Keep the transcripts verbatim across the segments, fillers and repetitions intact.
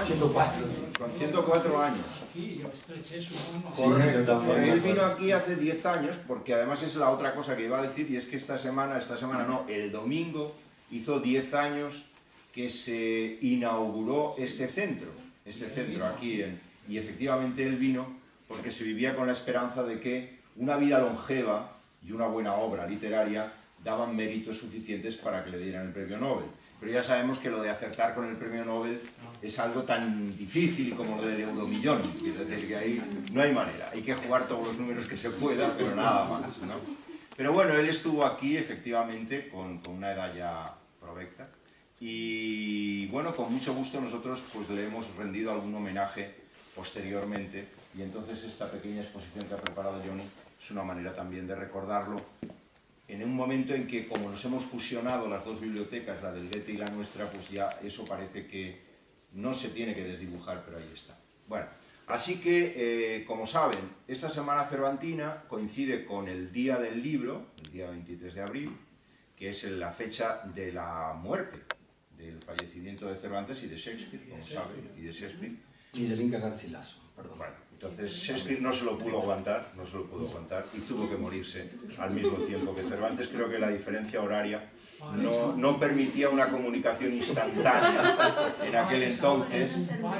ciento cuatro. Con ciento cuatro años. Aquí yo estreché su mano. Correcto. Él vino aquí hace diez años, porque además es la otra cosa que iba a decir, y es que esta semana, esta semana no, el domingo hizo diez años que se inauguró este centro, este centro aquí, en, y efectivamente él vino porque se vivía con la esperanza de que una vida longeva y una buena obra literaria daban méritos suficientes para que le dieran el premio Nobel. Pero ya sabemos que lo de acertar con el premio Nobel es algo tan difícil como lo del euromillón, es decir, que ahí no hay manera, hay que jugar todos los números que se pueda, pero nada más, ¿no? Pero bueno, él estuvo aquí efectivamente con, con una edad ya provecta y bueno, con mucho gusto nosotros pues le hemos rendido algún homenaje posteriormente y entonces esta pequeña exposición que ha preparado Johnny es una manera también de recordarlo en un momento en que, como nos hemos fusionado las dos bibliotecas, la del Goethe y la nuestra, pues ya eso parece que no se tiene que desdibujar, pero ahí está. Bueno, así que, eh, como saben, esta Semana Cervantina coincide con el Día del Libro, el día veintitrés de abril, que es la fecha de la muerte, del fallecimiento de Cervantes y de Shakespeare, como saben, y de Shakespeare. Y del Inca Garcilaso, perdón. Bueno, entonces Shakespeare no se lo pudo aguantar, no se lo pudo aguantar y tuvo que morirse al mismo tiempo que Cervantes. Creo que la diferencia horaria no, no permitía una comunicación instantánea en aquel entonces.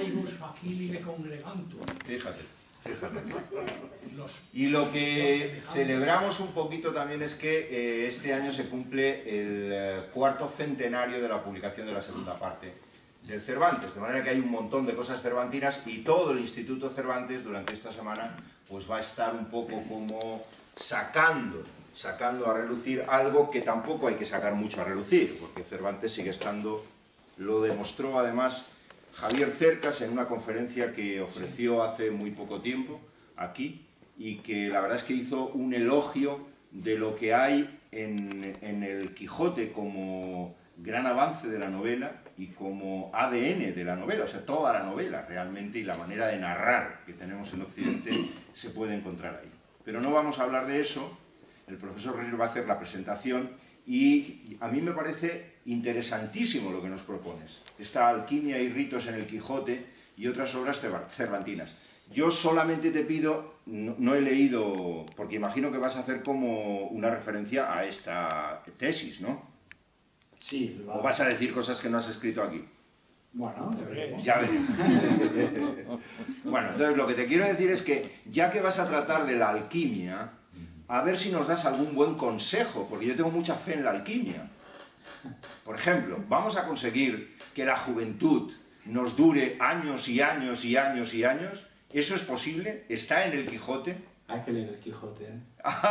Fíjate, fíjate. Y lo que celebramos un poquito también es que eh, este año se cumple el eh, cuarto centenario de la publicación de la segunda parte del Cervantes, de manera que hay un montón de cosas cervantinas y todo el Instituto Cervantes durante esta semana pues va a estar un poco como sacando, sacando a relucir algo que tampoco hay que sacar mucho a relucir, porque Cervantes sigue estando, lo demostró además Javier Cercas en una conferencia que ofreció hace muy poco tiempo aquí y que la verdad es que hizo un elogio de lo que hay en, en el Quijote como gran avance de la novela y como A D N de la novela, o sea, toda la novela realmente y la manera de narrar que tenemos en Occidente se puede encontrar ahí. Pero no vamos a hablar de eso, el profesor Reiner va a hacer la presentación y a mí me parece interesantísimo lo que nos propones, esta alquimia y ritos en el Quijote y otras obras cervantinas. Yo solamente te pido, no, no he leído, porque imagino que vas a hacer como una referencia a esta tesis, ¿no? Sí. ¿O vas a decir cosas que no has escrito aquí? Bueno, ya veremos. Ya veremos. Bueno, entonces lo que te quiero decir es que, ya que vas a tratar de la alquimia, a ver si nos das algún buen consejo, porque yo tengo mucha fe en la alquimia. Por ejemplo, vamos a conseguir que la juventud nos dure años y años y años y años. ¿Eso es posible? ¿Está en el Quijote? Hay que leer el Quijote, ¿eh?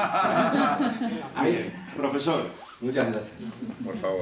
Bien, profesor. Muchas gracias. Por favor.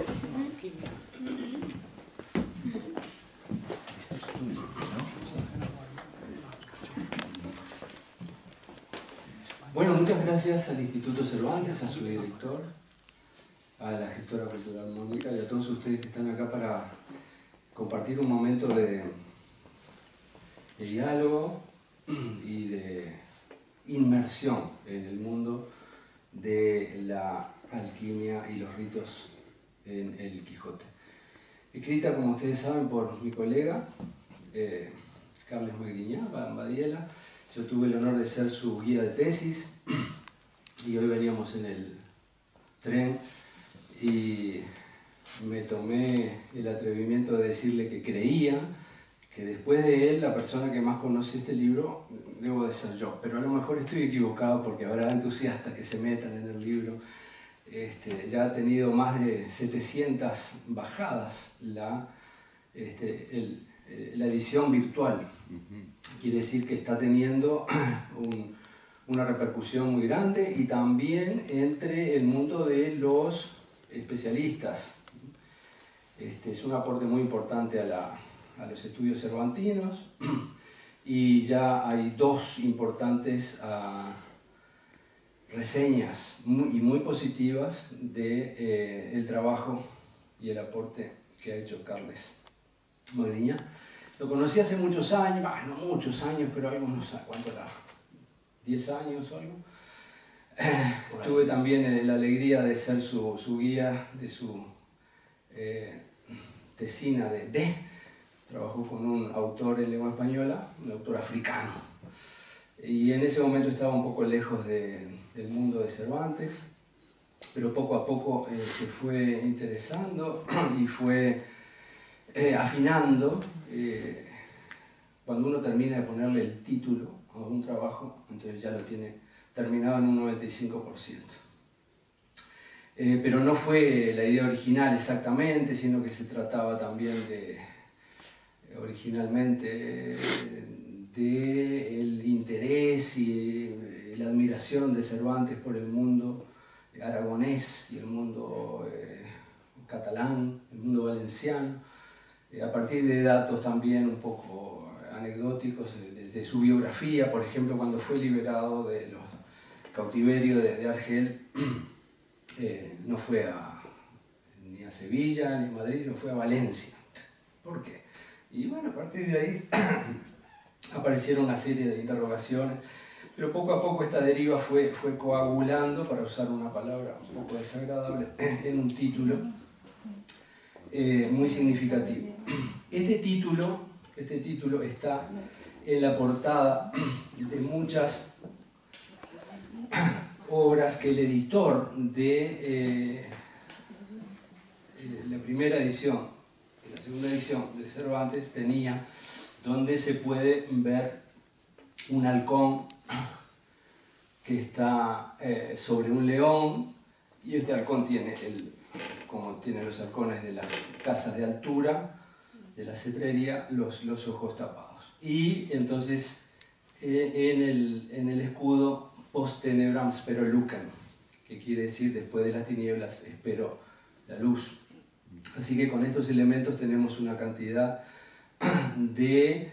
Bueno, muchas gracias al Instituto Cervantes, a su director, a la gestora cultural Mónica y a todos ustedes que están acá para compartir un momento de, de diálogo y de inmersión en el mundo de la alquimia y los ritos en el Quijote. Escrita, como ustedes saben, por mi colega eh, Carles Magriñá Badiela. Yo tuve el honor de ser su guía de tesis y hoy veníamos en el tren y me tomé el atrevimiento de decirle que creía que después de él la persona que más conoce este libro debo de ser yo, pero a lo mejor estoy equivocado porque habrá entusiastas que se metan en el libro. Este, ya ha tenido más de setecientas bajadas la, este, el, la edición virtual. Quiere decir que está teniendo un, una repercusión muy grande y también entre el mundo de los especialistas. Este, es un aporte muy importante a, la, a los estudios cervantinos y ya hay dos importantes uh, reseñas muy, y muy positivas de eh, el trabajo y el aporte que ha hecho Carles Magriñá. Lo conocí hace muchos años, bah, no muchos años, pero algo, no sé cuánto era, diez años o algo. Eh, tuve también eh, la alegría de ser su, su guía de su eh, tesina de, de trabajó con un autor en lengua española, un autor africano. Y en ese momento estaba un poco lejos de, del mundo de Cervantes, pero poco a poco eh, se fue interesando y fue eh, afinando. Eh, cuando uno termina de ponerle el título a un trabajo, entonces ya lo tiene terminado en un noventa y cinco por ciento. Eh, pero no fue la idea original exactamente, sino que se trataba también de, originalmente, del interés y la admiración de Cervantes por el mundo aragonés y el mundo eh, catalán, el mundo valenciano, eh, a partir de datos también un poco anecdóticos de, de su biografía. Por ejemplo, cuando fue liberado de los cautiverios de, de Argel, eh, no fue a, ni a Sevilla ni a Madrid, no fue a Valencia. ¿Por qué? Y bueno, a partir de ahí aparecieron una serie de interrogaciones, pero poco a poco esta deriva fue, fue coagulando, para usar una palabra un poco desagradable, en un título eh, muy significativo. Este título, este título está en la portada de muchas obras que el editor de eh, eh, la primera edición, de la segunda edición de Cervantes tenía, donde se puede ver un halcón que está eh, sobre un león, y este halcón tiene, el, como tienen los halcones de las casas de altura, de la cetrería, los, los ojos tapados. Y entonces eh, en, el, en el escudo, post tenebram spero lucem, que quiere decir después de las tinieblas espero la luz. Así que con estos elementos tenemos una cantidad de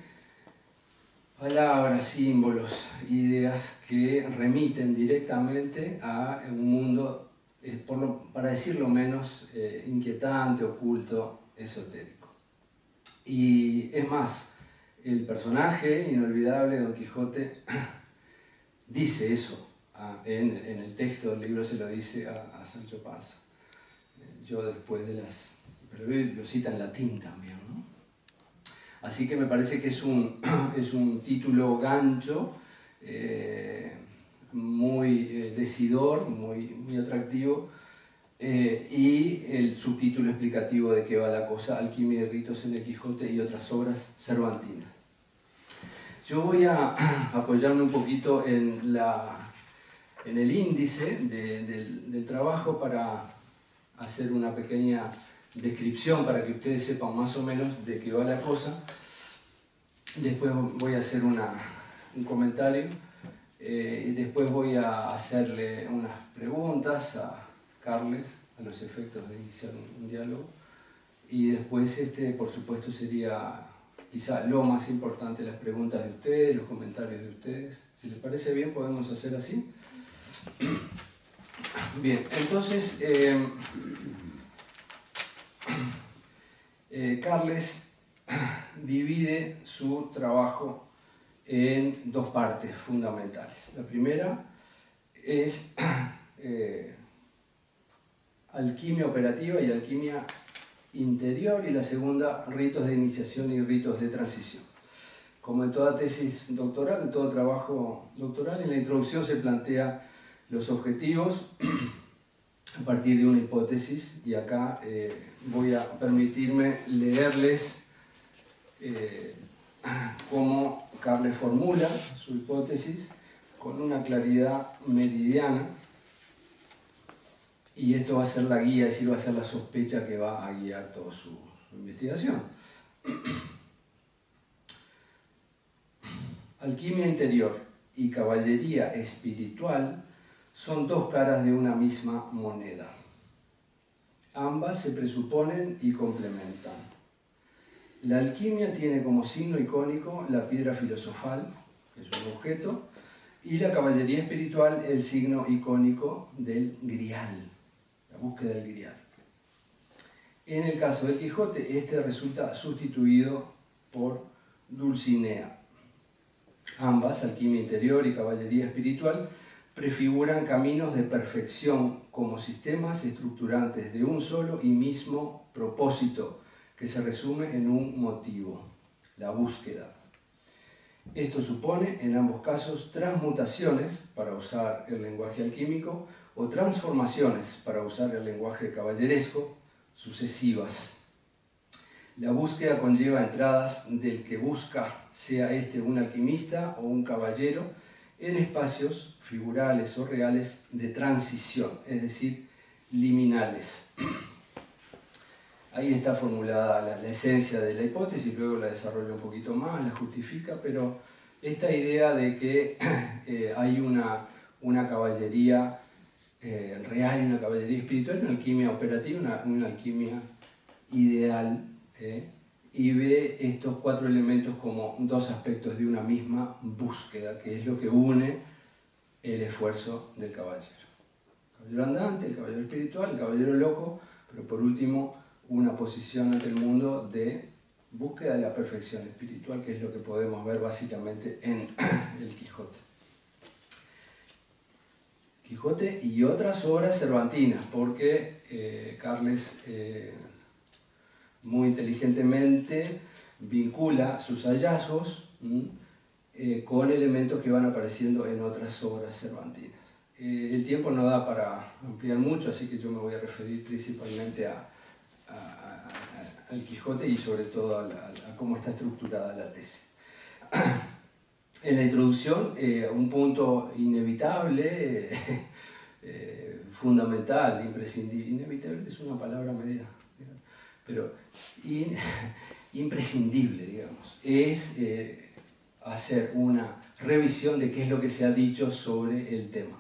palabras, símbolos, ideas que remiten directamente a un mundo, eh, por lo, para decirlo menos, eh, inquietante, oculto, esotérico. Y es más, el personaje inolvidable de Don Quijote dice eso, ah, en, en el texto del libro se lo dice a, a Sancho Panza. Yo después de las... pero lo cita en latín también, ¿no? Así que me parece que es un, es un título gancho, eh, muy eh, decidor, muy, muy atractivo, eh, y el subtítulo explicativo de qué va la cosa: Alquimia y ritos en el Quijote y otras obras cervantinas. Yo voy a apoyarme un poquito en, la, en el índice de, del, del trabajo para hacer una pequeña descripción para que ustedes sepan más o menos de qué va la cosa. Después voy a hacer una, un comentario, eh, y después voy a hacerle unas preguntas a Carles a los efectos de iniciar un, un diálogo, y después, este, por supuesto, sería quizá lo más importante, las preguntas de ustedes, los comentarios de ustedes. Si les parece bien, podemos hacer así. Bien, entonces, eh, eh, Carles divide su trabajo en dos partes fundamentales. La primera es eh, alquimia operativa y alquimia interior, y la segunda, ritos de iniciación y ritos de transición. Como en toda tesis doctoral, en todo trabajo doctoral, en la introducción se plantea los objetivos a partir de una hipótesis, y acá eh, voy a permitirme leerles eh, cómo Carles formula su hipótesis con una claridad meridiana, y esto va a ser la guía, es decir, va a ser la sospecha que va a guiar toda su, su investigación. Alquimia interior y caballería espiritual son dos caras de una misma moneda. Ambas se presuponen y complementan. La alquimia tiene como signo icónico la piedra filosofal, que es un objeto, y la caballería espiritual el signo icónico del grial, la búsqueda del grial. En el caso del Quijote, este resulta sustituido por Dulcinea. Ambas, alquimia interior y caballería espiritual, prefiguran caminos de perfección como sistemas estructurantes de un solo y mismo propósito, que se resume en un motivo, la búsqueda. Esto supone, en ambos casos, transmutaciones, para usar el lenguaje alquímico, o transformaciones, para usar el lenguaje caballeresco, sucesivas. La búsqueda conlleva entradas del que busca, sea este un alquimista o un caballero, en espacios figurales o reales de transición, es decir, liminales. Ahí está formulada la, la esencia de la hipótesis, luego la desarrolla un poquito más, la justifica, pero esta idea de que eh, hay una, una caballería eh, real, una caballería espiritual, una alquimia operativa, una, una alquimia ideal, ¿eh? Y ve estos cuatro elementos como dos aspectos de una misma búsqueda, que es lo que une el esfuerzo del caballero. El caballero andante, el caballero espiritual, el caballero loco, pero por último una posición ante el mundo de búsqueda de la perfección espiritual, que es lo que podemos ver básicamente en el Quijote. Quijote y otras obras cervantinas, porque eh, Carles eh, muy inteligentemente vincula sus hallazgos eh, con elementos que van apareciendo en otras obras cervantinas. Eh, el tiempo no da para ampliar mucho, así que yo me voy a referir principalmente a, a, a, a, al Quijote y sobre todo a, la, a cómo está estructurada la tesis. En la introducción, eh, un punto inevitable, eh, eh, fundamental, imprescindible. Inevitable es una palabra media, pero in, imprescindible, digamos, es eh, hacer una revisión de qué es lo que se ha dicho sobre el tema.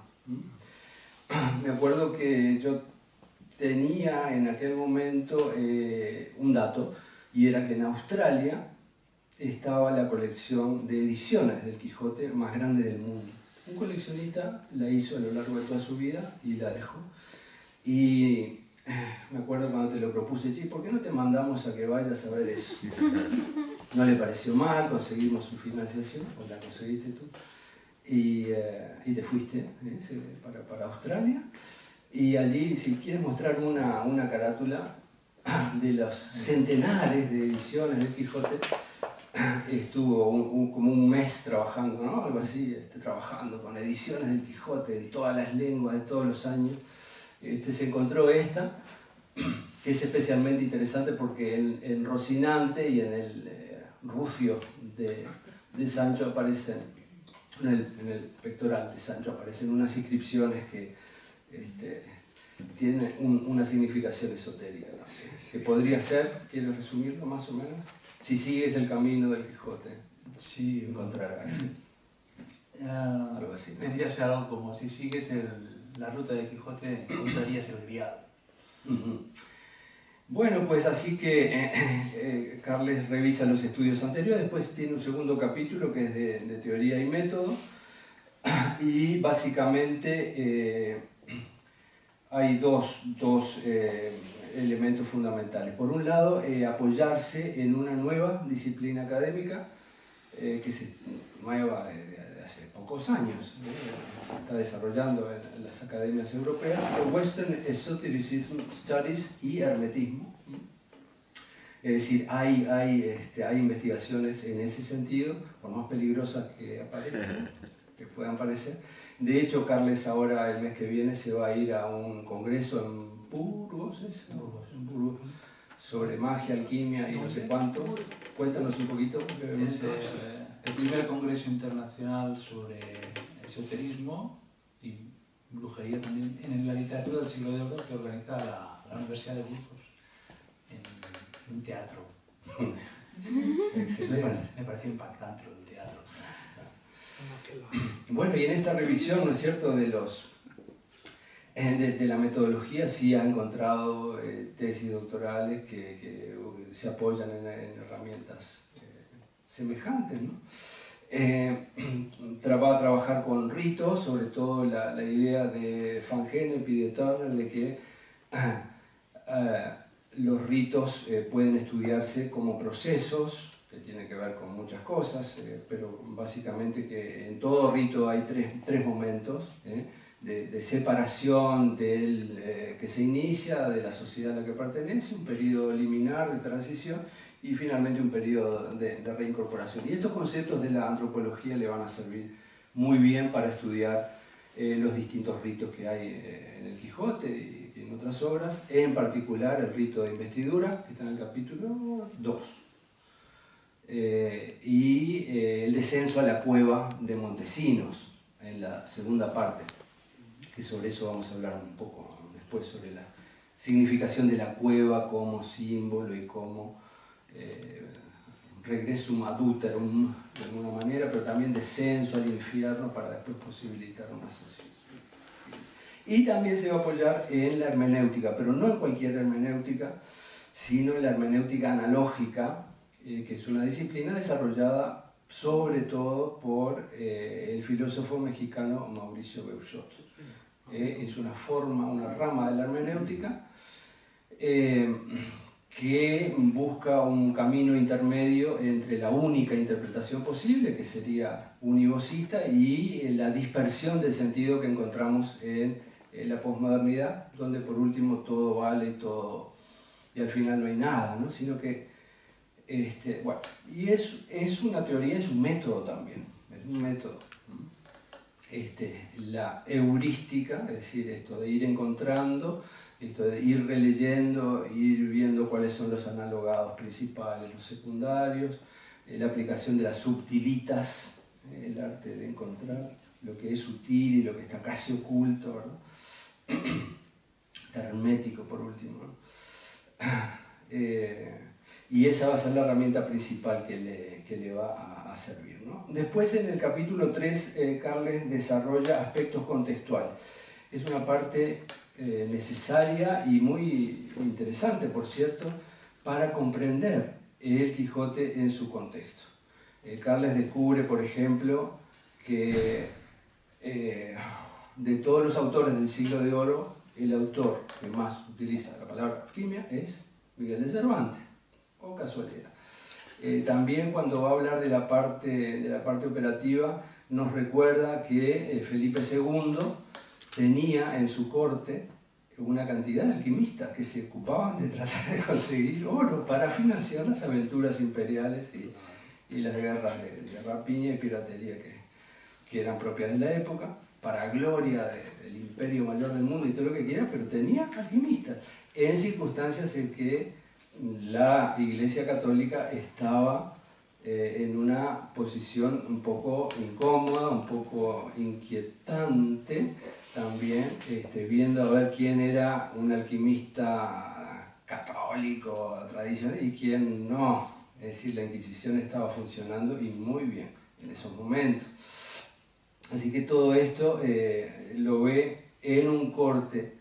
Me acuerdo que yo tenía en aquel momento eh, un dato, y era que en Australia estaba la colección de ediciones del Quijote más grande del mundo. Un coleccionista la hizo a lo largo de toda su vida y la dejó. Y me acuerdo cuando te lo propuse, che, ¿por qué no te mandamos a que vayas a ver eso? No le pareció mal, conseguimos su financiación, o la conseguiste tú, y, eh, y te fuiste ¿eh? para, para Australia. Y allí, si quieres mostrar una, una carátula de los centenares de ediciones del Quijote, estuvo un, un, como un mes trabajando, ¿no? Algo así, este, trabajando con ediciones del Quijote en todas las lenguas de todos los años. Este, se encontró esta, que es especialmente interesante porque en, en Rocinante y en el eh, Rucio de, de Sancho aparecen, en el, en el pectoral de Sancho aparecen unas inscripciones que este, tienen un, una significación esotérica también, que podría ser, ¿quieres resumirlo más o menos? Si sigues el camino del Quijote, sí, encontrarás uh, algo así, ¿no? Vendría a ser algo como si sigues el, la ruta de Quijote, encontrarías el Grial. Uh-huh. Bueno, pues así que eh, eh, Carles revisa los estudios anteriores, después tiene un segundo capítulo que es de, de teoría y método, y básicamente eh, hay dos, dos eh, elementos fundamentales. Por un lado, eh, apoyarse en una nueva disciplina académica, eh, que es nueva de, de hace pocos años, ¿eh? Se está desarrollando en, en las academias europeas, el Western Esotericism Studies y Hermetismo. Es decir, hay, hay, este, hay investigaciones en ese sentido, por más peligrosas que aparezcan, que puedan parecer. De hecho, Carles ahora el mes que viene se va a ir a un congreso en Burgos, ¿es? En Burgos, sobre magia, alquimia y no sé cuánto. Cuéntanos un poquito. Es eh, el primer congreso internacional sobre esoterismo y brujería también en la literatura del siglo de oro que organiza la, la Universidad de Burgos en, en un teatro. Excelente. Me, parece, me pareció impactante lo del teatro. Bueno, y en esta revisión, ¿no es cierto?, de, los, de, de la metodología, sí ha encontrado eh, tesis doctorales que, que se apoyan en, en herramientas eh, semejantes, ¿no? Eh, va a trabajar con ritos, sobre todo la, la idea de Van Gennep y de Turner de que uh, los ritos eh, pueden estudiarse como procesos, que tiene que ver con muchas cosas, eh, pero básicamente que en todo rito hay tres, tres momentos, ¿eh? de, de separación del, eh, que se inicia de la sociedad a la que pertenece, un periodo liminar de transición y finalmente un periodo de, de reincorporación. Y estos conceptos de la antropología le van a servir muy bien para estudiar eh, los distintos ritos que hay eh, en el Quijote y en otras obras, en particular el rito de investidura, que está en el capítulo dos, eh, y eh, el descenso a la cueva de Montesinos, en la segunda parte, que sobre eso vamos a hablar un poco después, sobre la significación de la cueva como símbolo y como eh, regresum ad uterum de alguna manera, pero también descenso al infierno para después posibilitar una ascensión. Y también se va a apoyar en la hermenéutica, pero no en cualquier hermenéutica, sino en la hermenéutica analógica, eh, que es una disciplina desarrollada sobre todo por eh, el filósofo mexicano Mauricio Beuchot. Eh, es una forma, una rama de la hermenéutica eh, que busca un camino intermedio entre la única interpretación posible, que sería univocista, y la dispersión del sentido que encontramos en la posmodernidad, donde por último todo vale, todo, y al final no hay nada, ¿no? Sino que, este, bueno, y es, es una teoría, es un método también, es un método. Este, la heurística, es decir, esto de ir encontrando, esto de ir releyendo, ir viendo cuáles son los analogados principales, los secundarios, eh, la aplicación de las subtilitas, eh, el arte de encontrar lo que es sutil y lo que está casi oculto, ¿verdad? Hermético por último, ¿no? eh, y esa va a ser la herramienta principal que le, que le va a, a servir, ¿no? Después en el capítulo tres eh, Carles desarrolla aspectos contextuales. Es una parte eh, necesaria y muy interesante, por cierto, para comprender el Quijote en su contexto. eh, Carles descubre, por ejemplo, que eh, de todos los autores del siglo de oro, el autor que más utiliza la palabra alquimia es Miguel de Cervantes, o casualidad. Eh, también cuando va a hablar de la parte, de la parte operativa, nos recuerda que eh, Felipe segundo tenía en su corte una cantidad de alquimistas que se ocupaban de tratar de conseguir oro para financiar las aventuras imperiales y, y las guerras de, de rapiña y piratería que, que eran propias de la época, para gloria de, del imperio mayor del mundo y todo lo que quiera, pero tenía alquimistas, en circunstancias en que la Iglesia Católica estaba eh, en una posición un poco incómoda, un poco inquietante, también este, viendo a ver quién era un alquimista católico tradicional y quién no. Es decir, la Inquisición estaba funcionando y muy bien en esos momentos. Así que todo esto eh, lo ve en un corte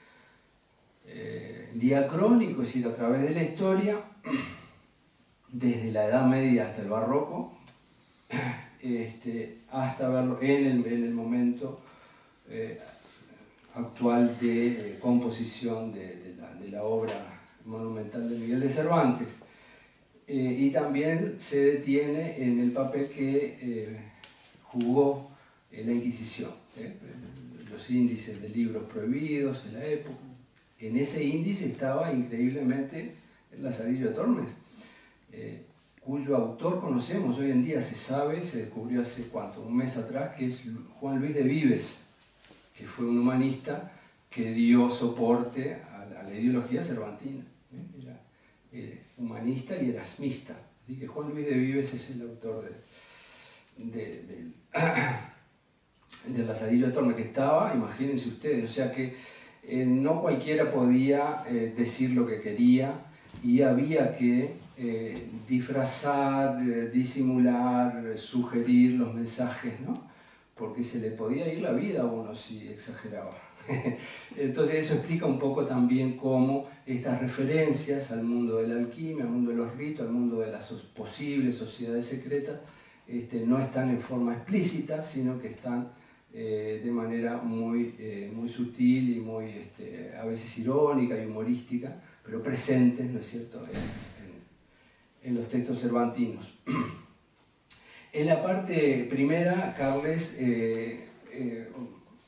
eh, diacrónico, es decir, a través de la historia, desde la Edad Media hasta el Barroco, este, hasta verlo en el, en el momento eh, actual de eh, composición de, de, la, de la obra monumental de Miguel de Cervantes. Eh, y también se detiene en el papel que eh, jugó la Inquisición, ¿eh? los índices de libros prohibidos en la época. En ese índice estaba increíblemente el Lazarillo de Tormes, eh, cuyo autor conocemos hoy en día, se sabe, se descubrió hace cuánto, un mes atrás, que es Juan Luis de Vives, que fue un humanista que dio soporte a la, a la ideología cervantina. ¿eh? Era eh, humanista y erasmista. Así que Juan Luis de Vives es el autor de, de, del... del Lazarillo de Tormes, que estaba, imagínense ustedes, o sea que eh, no cualquiera podía eh, decir lo que quería y había que eh, disfrazar, eh, disimular, eh, sugerir los mensajes, ¿no? Porque se le podía ir la vida a uno si exageraba. Entonces eso explica un poco también cómo estas referencias al mundo de la alquimia, al mundo de los ritos, al mundo de las posibles sociedades secretas, este, no están en forma explícita, sino que están Eh, de manera muy, eh, muy sutil y muy este, a veces irónica y humorística, pero presentes, ¿no es cierto?, en, en, en los textos cervantinos. En la parte primera, Carles eh, eh,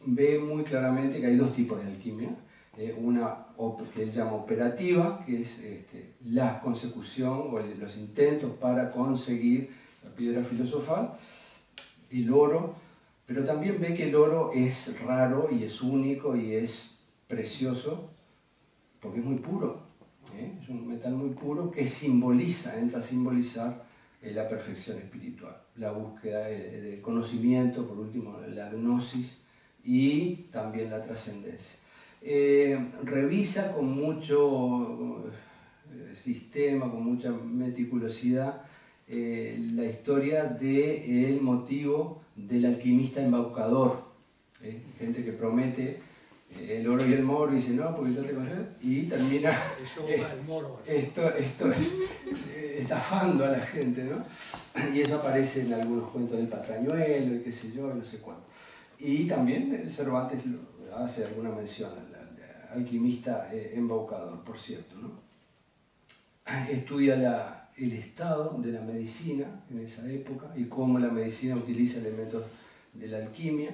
ve muy claramente que hay dos tipos de alquimia. Eh, una que él llama operativa, que es este, la consecución o el, los intentos para conseguir la piedra filosofal, el oro, pero también ve que el oro es raro y es único y es precioso porque es muy puro, ¿eh? Es un metal muy puro que simboliza, entra a simbolizar eh, la perfección espiritual, la búsqueda de, de conocimiento, por último la gnosis y también la trascendencia. Eh, revisa con mucho eh, sistema, con mucha meticulosidad eh, la historia del motivo del alquimista embaucador, ¿eh? Gente que promete eh, el oro y el moro y dice no, porque yo te conozco, y termina Eso eh, va el moro. esto, esto eh, estafando a la gente, ¿no? Y eso aparece en algunos cuentos del Patrañuelo y qué sé yo, y no sé cuánto. Y también Cervantes hace alguna mención al, al alquimista eh, embaucador, por cierto, ¿no? Estudia la, el estado de la medicina en esa época y cómo la medicina utiliza elementos de la alquimia,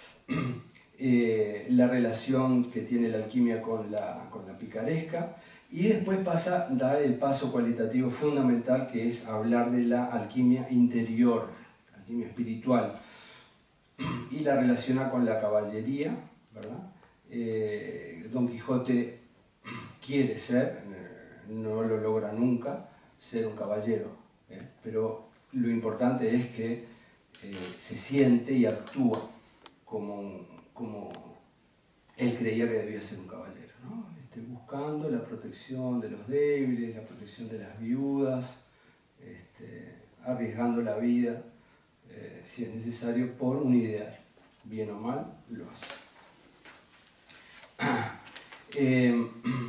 eh, la relación que tiene la alquimia con la, con la picaresca, y después pasa, da el paso cualitativo fundamental, que es hablar de la alquimia interior, alquimia espiritual, y la relaciona con la caballería, ¿verdad? Eh, Don Quijote quiere ser, no lo logra nunca, ser un caballero, ¿eh? Pero lo importante es que eh, se siente y actúa como, como él creía que debía ser un caballero, ¿no? Este, buscando la protección de los débiles, la protección de las viudas, este, arriesgando la vida, eh, si es necesario, por un ideal, bien o mal, lo hace. Eh,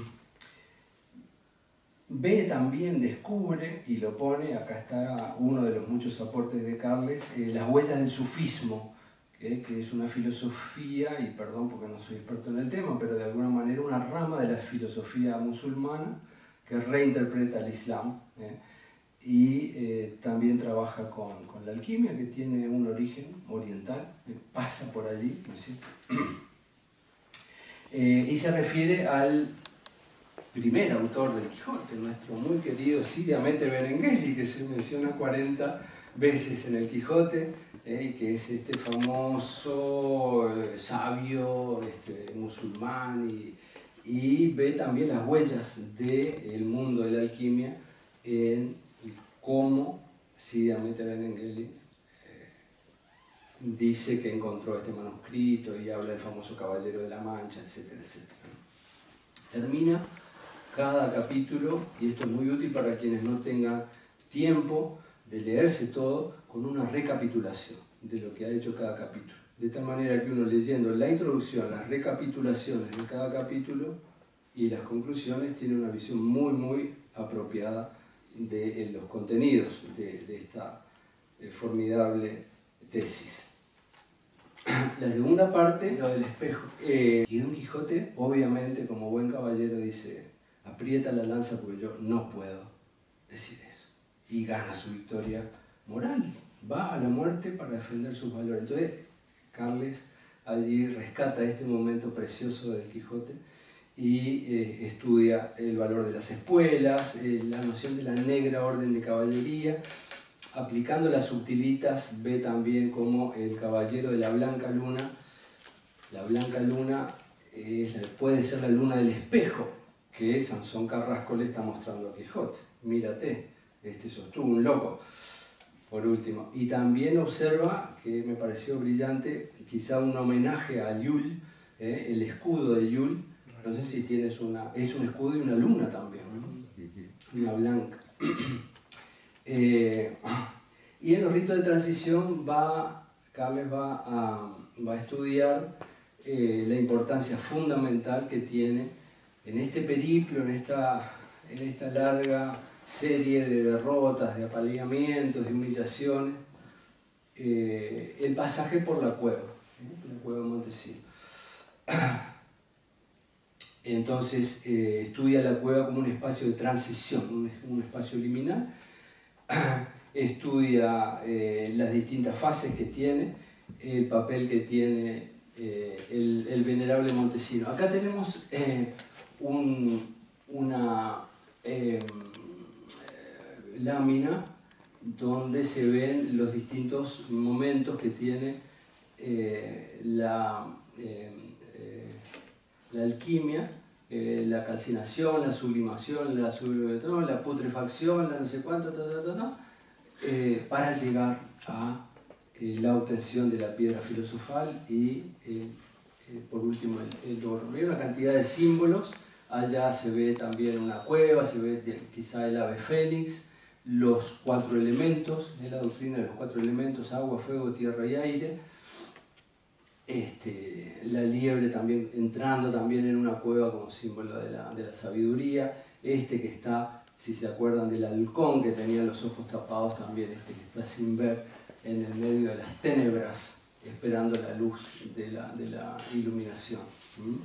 Ve también, descubre, y lo pone, acá está uno de los muchos aportes de Carles, eh, las huellas del sufismo, eh, que es una filosofía, y perdón porque no soy experto en el tema, pero de alguna manera una rama de la filosofía musulmana que reinterpreta el Islam, eh, y eh, también trabaja con, con la alquimia, que tiene un origen oriental, eh, pasa por allí, ¿no es cierto? eh, y se refiere al primer autor del Quijote, nuestro muy querido Cide Hamete Benengeli, que se menciona cuarenta veces en el Quijote, eh, que es este famoso eh, sabio este, musulmán, y, y ve también las huellas del mundo de la alquimia en cómo Cide Hamete Benengeli eh, dice que encontró este manuscrito y habla del famoso Caballero de la Mancha, etcétera, etcétera. Termina cada capítulo, y esto es muy útil para quienes no tengan tiempo de leerse todo, con una recapitulación de lo que ha hecho cada capítulo. De tal manera que uno, leyendo la introducción, las recapitulaciones de cada capítulo y las conclusiones, tiene una visión muy, muy apropiada de los contenidos de, de esta eh, formidable tesis. La segunda parte, lo del espejo. Eh, y Don Quijote, obviamente, como buen caballero, dice: aprieta la lanza porque yo no puedo decir eso. Y gana su victoria moral. Va a la muerte para defender sus valores. Entonces, Carles allí rescata este momento precioso del Quijote y eh, estudia el valor de las espuelas, eh, la noción de la negra orden de caballería. Aplicando las subtilitas, ve también como el caballero de la blanca luna, la blanca luna es, puede ser la luna del espejo, que Sansón Carrasco le está mostrando a Quijote. Mírate, este sos tú, un loco. Por último, y también observa, que me pareció brillante, quizá un homenaje a Yule, eh, el escudo de Yule. No sé si tienes una... es un escudo y una luna también, ¿no? Una blanca. Eh, y en los ritos de transición va, Carles va a, va a estudiar eh, la importancia fundamental que tiene en este periplo, en esta, en esta larga serie de derrotas, de apaleamientos, de humillaciones, eh, el pasaje por la cueva, ¿eh? La cueva de Montesinos. Entonces eh, estudia la cueva como un espacio de transición, un, un espacio liminal. Estudia eh, las distintas fases que tiene, el papel que tiene eh, el, el venerable Montesino. Acá tenemos eh, un, una eh, lámina donde se ven los distintos momentos que tiene eh, la, eh, eh, la alquimia, eh, la calcinación, la sublimación, la, sub, la putrefacción, la no sé cuánto, ta, ta, ta, ta, eh, para llegar a eh, la obtención de la piedra filosofal y eh, eh, por último el, el oro. Hay una cantidad de símbolos. Allá se ve también una cueva, se ve quizá el ave fénix, los cuatro elementos, de la doctrina de los cuatro elementos, agua, fuego, tierra y aire. Este, la liebre también entrando también en una cueva como símbolo de la, de la sabiduría. Este que está, si se acuerdan del halcón que tenía los ojos tapados, también este que está sin ver en el medio de las tenebras, esperando la luz de la, de la iluminación. ¿Mm?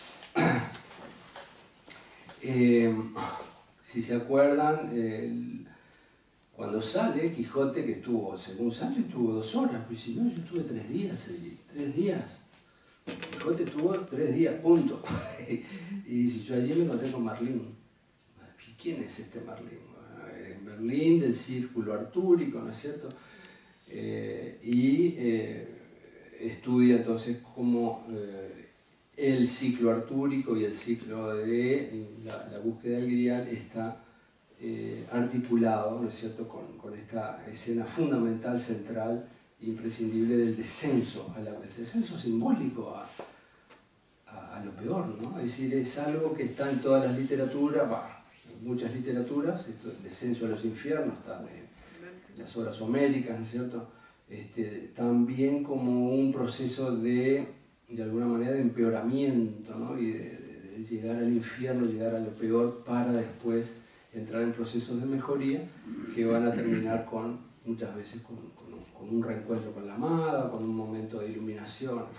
Eh, si se acuerdan, eh, cuando sale Quijote, que estuvo, según Sancho, estuvo dos horas, pues si no, yo estuve tres días allí, tres días. Quijote estuvo tres días, punto. Y si yo allí me encontré con Merlín. ¿Quién es este Merlín? Merlín del círculo artúrico, ¿no es cierto? Eh, y eh, estudia entonces cómo eh, el ciclo artúrico y el ciclo de la, la búsqueda del grial está eh, articulado, ¿no es cierto?, con, con esta escena fundamental, central, imprescindible del descenso, a la, el descenso simbólico a, a, a lo peor, ¿no? Es decir, es algo que está en todas las literaturas, bah, en muchas literaturas, esto, el descenso a los infiernos, está en las obras homéricas, ¿no es cierto?, este, también como un proceso de de alguna manera de empeoramiento, ¿no? Y de, de, de llegar al infierno, llegar a lo peor para después entrar en procesos de mejoría que van a terminar con, muchas veces con, con, con un reencuentro con la amada, con un momento de iluminación, en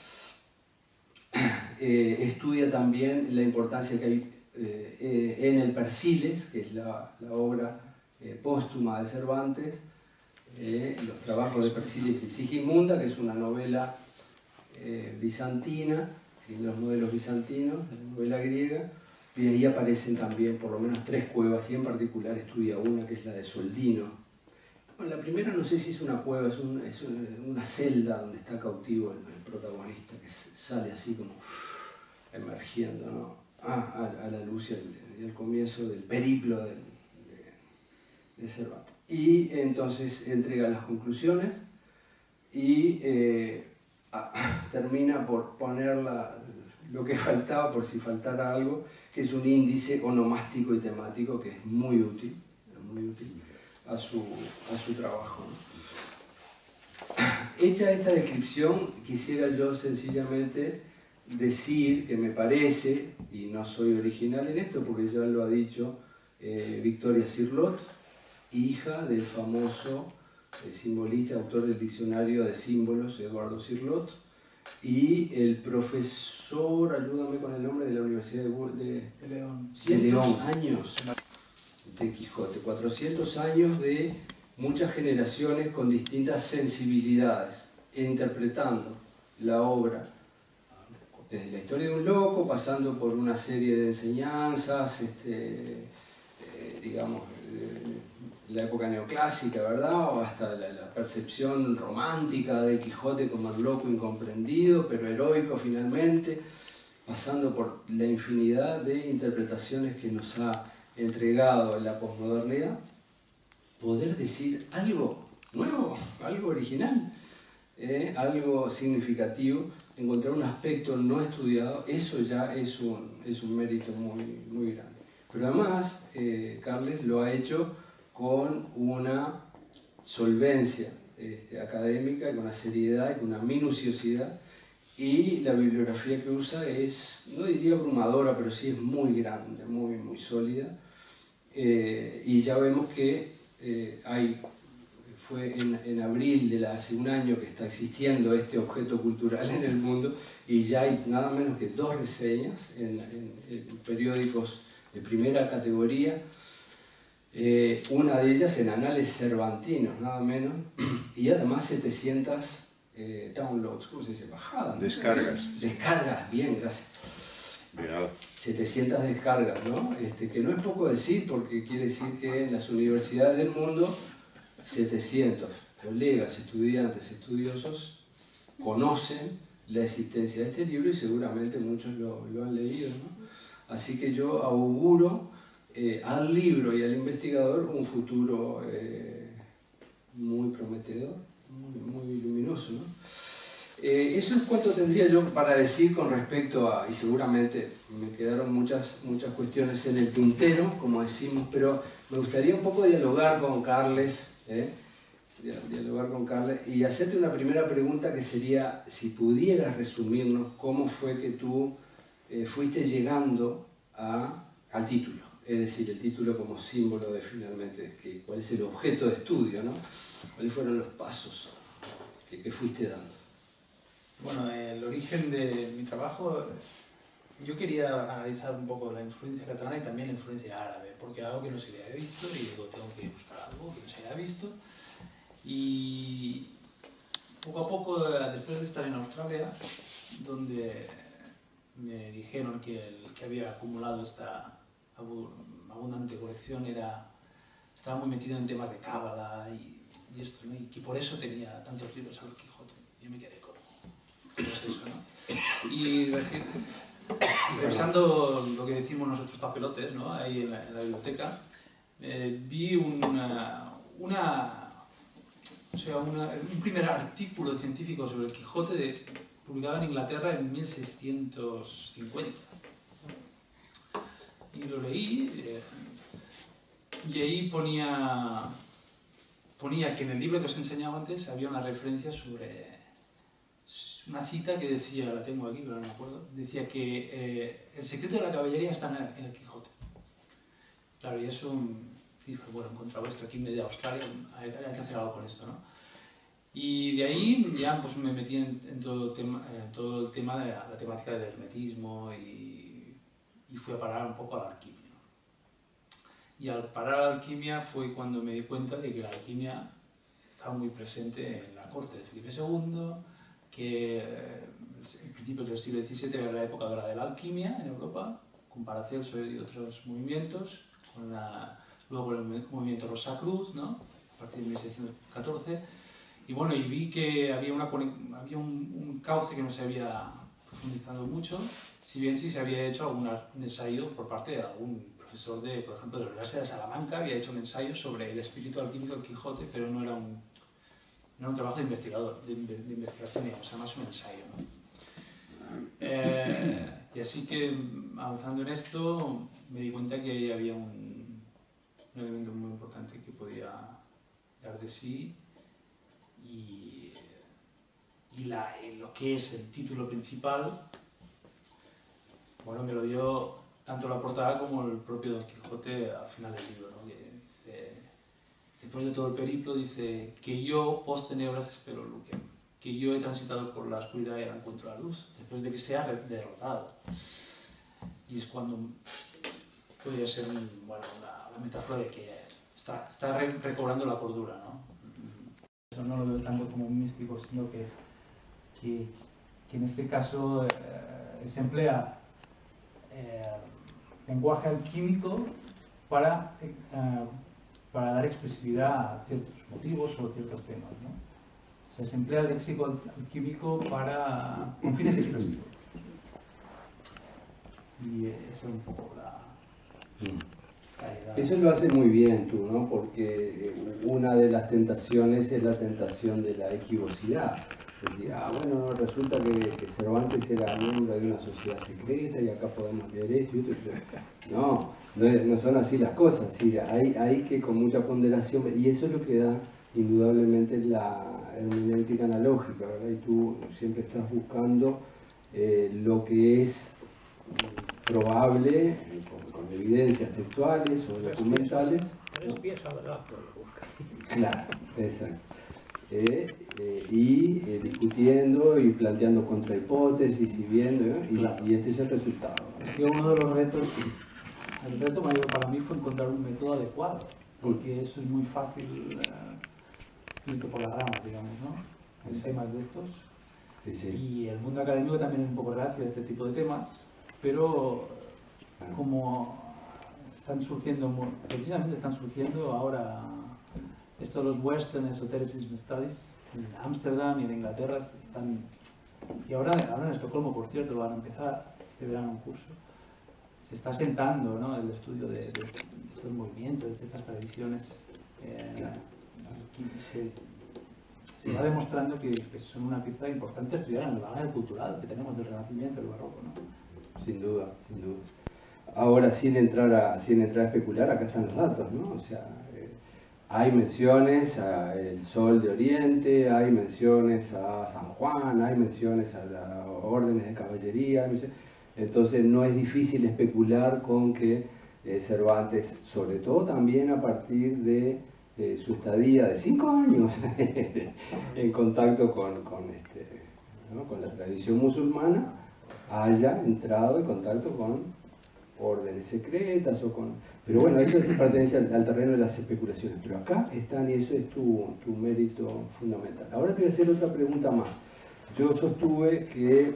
fin. Eh, estudia también la importancia que hay eh, en el Persiles, que es la, la obra eh, póstuma de Cervantes, eh, los trabajos de Persiles y Sigismunda, que es una novela Eh, bizantina, siguiendo los modelos bizantinos, la novela griega, y ahí aparecen también por lo menos tres cuevas, y en particular estudia una que es la de Soldino. Bueno, la primera no sé si es una cueva, es, un, es una, una celda donde está cautivo el, el protagonista, que sale así como emergiendo, ¿no? ah, a, a la luz y al, y al comienzo del periplo del, de, de Cervantes. Y entonces entrega las conclusiones y eh, Ah, termina por poner la, lo que faltaba, por si faltara algo, que es un índice onomástico y temático que es muy útil, muy útil a, su, a su trabajo, ¿no? Hecha esta descripción, quisiera yo sencillamente decir que me parece, y no soy original en esto porque ya lo ha dicho eh, Victoria Cirlot, hija del famoso el simbolista, autor del diccionario de símbolos, Eduardo Cirlot, y el profesor, ayúdame con el nombre, de la Universidad de, de, de León. De León, años de Quijote, cuatrocientos años de muchas generaciones con distintas sensibilidades, interpretando la obra desde la historia de un loco, pasando por una serie de enseñanzas, este, eh, digamos, la época neoclásica, ¿verdad? O hasta la, la percepción romántica de Quijote como el loco incomprendido, pero heroico finalmente, pasando por la infinidad de interpretaciones que nos ha entregado la posmodernidad, poder decir algo nuevo, algo original, eh, algo significativo, encontrar un aspecto no estudiado, eso ya es un, es un mérito muy, muy grande. Pero además, eh, Carles lo ha hecho con una solvencia este, académica, con una seriedad y con una minuciosidad, y la bibliografía que usa es, no diría abrumadora, pero sí es muy grande, muy, muy sólida, eh, y ya vemos que eh, hay, fue en, en abril de la, hace un año que está existiendo este objeto cultural en el mundo, y ya hay nada menos que dos reseñas en, en, en periódicos de primera categoría, Eh, una de ellas en Anales Cervantinos, nada menos, y además setecientas eh, downloads, ¿cómo se dice? Bajadas. ¿no? Descargas. Descargas, bien, gracias. De nada. setecientas descargas, ¿no? Este, que no es poco decir, porque quiere decir que en las universidades del mundo, setecientos colegas, estudiantes, estudiosos, conocen la existencia de este libro y seguramente muchos lo, lo han leído, ¿no? Así que yo auguro eh, al libro y al investigador un futuro eh, muy prometedor, muy, muy luminoso, ¿no? Eh, eso es cuanto tendría yo para decir con respecto a, y seguramente me quedaron muchas, muchas cuestiones en el tintero, como decimos, pero me gustaría un poco dialogar con Carles, ¿eh? dialogar con Carles y hacerte una primera pregunta que sería, si pudieras resumirnos cómo fue que tú eh, fuiste llegando a, al título, es decir, el título como símbolo de finalmente que, cuál es el objeto de estudio, ¿no? ¿Cuáles fueron los pasos que, que fuiste dando? Bueno, el origen de mi trabajo, yo quería analizar un poco la influencia catalana y también la influencia árabe, porque algo que no se había visto y digo, tengo que buscar algo que no se haya visto. Y poco a poco, después de estar en Australia, donde me dijeron que el que había acumulado esta abundante colección era, estaba muy metido en temas de cábala y, y esto, ¿no? Y que por eso tenía tantos libros sobre el Quijote. Yo me quedé con pues eso, ¿no? Y revisando lo que decimos nosotros papelotes, ¿no? Ahí en la, en la biblioteca, eh, vi una, una O sea, una, un primer artículo científico sobre el Quijote de, publicado en Inglaterra en mil seiscientos cincuenta. Y lo leí, eh, y ahí ponía, ponía que en el libro que os enseñaba antes había una referencia sobre una cita que decía, la tengo aquí pero no me acuerdo, decía que eh, el secreto de la caballería está en el, en el Quijote. Claro, y eso... dije, bueno, he encontrado esto aquí en medio de Australia, hay, hay que hacer algo con esto, ¿no? Y de ahí ya pues, me metí en, en, todo, tema, en todo el tema de la, la temática del hermetismo y, y fui a parar un poco a la alquimia. Y al parar a la alquimia fue cuando me di cuenta de que la alquimia estaba muy presente en la corte de Felipe segundo, que eh, en principios del siglo diecisiete era la época dorada de la alquimia en Europa, con Paracelso y otros movimientos, con la... luego el movimiento Rosacruz, ¿no? A partir de mil seiscientos catorce, y bueno, y vi que había, una, había un, un cauce que no se había profundizado mucho, si bien sí se había hecho algún ensayo por parte de algún profesor, de, por ejemplo, de la Universidad de Salamanca, había hecho un ensayo sobre el espíritu alquímico del Quijote, pero no era un, no era un trabajo de investigador, de, de investigación, digamos, era más un ensayo, ¿no? Eh, y así que, avanzando en esto, me di cuenta que ahí había un un elemento muy importante que podía dar de sí y, y la, lo que es el título principal, bueno, me lo dio tanto la portada como el propio Don Quijote al final del libro, ¿no? Que dice, después de todo el periplo, dice que yo, post tenebras, espero luquem, que yo he transitado por la oscuridad y ahora encuentro la luz, después de que sea derrotado. Y es cuando podría ser un, bueno, una la metáfora de que está, está re recobrando la cordura, ¿no? Eso no lo veo tanto como un místico, sino que, que, que en este caso eh, se emplea eh, lenguaje alquímico para, eh, para dar expresividad a ciertos motivos o ciertos temas, ¿no? O sea, se emplea el léxico alquímico para, con fines expresivos. Y eso es un poco la... Eso lo hace muy bien tú, ¿no? Porque una de las tentaciones es la tentación de la equivocidad. Es decir, ah, bueno, resulta que, que Cervantes era miembro de una sociedad secreta y acá podemos leer esto y esto. No, no, es, no son así las cosas. ¿Sí? Hay, hay que con mucha ponderación, y eso es lo que da indudablemente la hermenéutica analógica, ¿verdad? Y tú siempre estás buscando eh, lo que es probable, con, con evidencias textuales o documentales. Tres pies a verdad, pero lo busca. Claro, exacto. Eh, eh, y eh, discutiendo y planteando contrahipótesis y viendo, ¿eh? y, Claro. y este es el resultado. Es que uno de los retos, el reto mayor para mí fue encontrar un método adecuado, porque eso es muy fácil eh, irte por las ramas, digamos, ¿no? en temas de estos. Sí, sí. Y el mundo académico también es un poco reacio a este tipo de temas, pero Claro. como están surgiendo, mu- precisamente están surgiendo ahora estos los Western Esotericism Studies en Ámsterdam y en Inglaterra están, y ahora, ahora en Estocolmo, por cierto, van a empezar este verano un curso. Se está sentando, ¿no?, el estudio de, de estos movimientos, de estas tradiciones. Eh, Claro. y se, se va demostrando que, que son una pieza importante a estudiar en el bagaje cultural que tenemos del Renacimiento, del Barroco, ¿no? Sin duda, sin duda. Ahora, sin entrar a, sin entrar a especular, acá están los datos, ¿no? O sea, eh, hay menciones a el Sol de Oriente, hay menciones a San Juan, hay menciones a las órdenes de caballería, hay menciones- entonces no es difícil especular con que eh, Cervantes, sobre todo también a partir de eh, su estadía de cinco años en contacto con, con, este, ¿no?, con la tradición musulmana, haya entrado en contacto con órdenes secretas o con... Pero bueno, eso pertenece al, al terreno de las especulaciones. Pero acá están y eso es tu, tu mérito fundamental. Ahora te voy a hacer otra pregunta más. Yo sostuve que...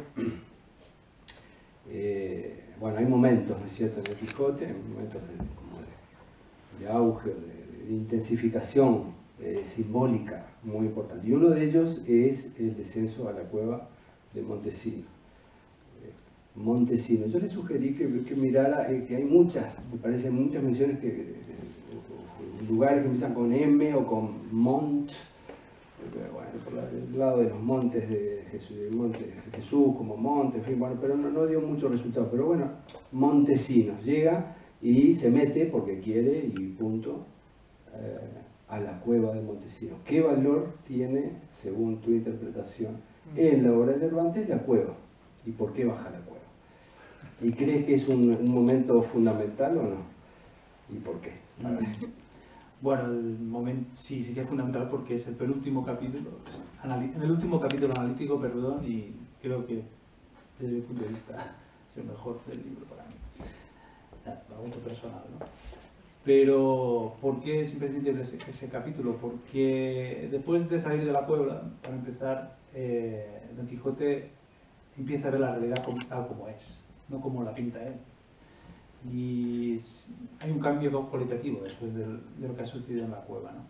Eh, bueno, hay momentos, ¿no es cierto?, en el Quijote, hay momentos de, como de, de auge, de, de intensificación eh, simbólica muy importante. Y uno de ellos es el descenso a la cueva de Montesino. Eh, Montesino. Yo le sugerí que, que mirara, eh, que hay muchas, me parece, muchas menciones que eh, lugares que empiezan con M o con Mont. Bueno, por el lado de los montes de Jesús, el monte de Jesús como monte, en fin, bueno, pero no, no dio mucho resultado. Pero bueno, Montesinos llega y se mete porque quiere y punto eh, a la cueva de Montesinos. ¿Qué valor tiene, según tu interpretación, en la obra de Cervantes la cueva? ¿Y por qué baja la cueva? ¿Y crees que es un, un momento fundamental o no? ¿Y por qué? A ver. Bueno, el momento sí, sí que es fundamental porque es el penúltimo capítulo, en el último capítulo analítico, perdón, y creo que desde mi punto de vista es el mejor del libro para mí, a gusto personal, ¿no? Pero, ¿por qué es imprescindible ese, ese capítulo? Porque después de salir de la cueva, para empezar, eh, Don Quijote empieza a ver la realidad como, tal como es, no como la pinta él. Y hay un cambio cualitativo después de, de lo que ha sucedido en la cueva, ¿no?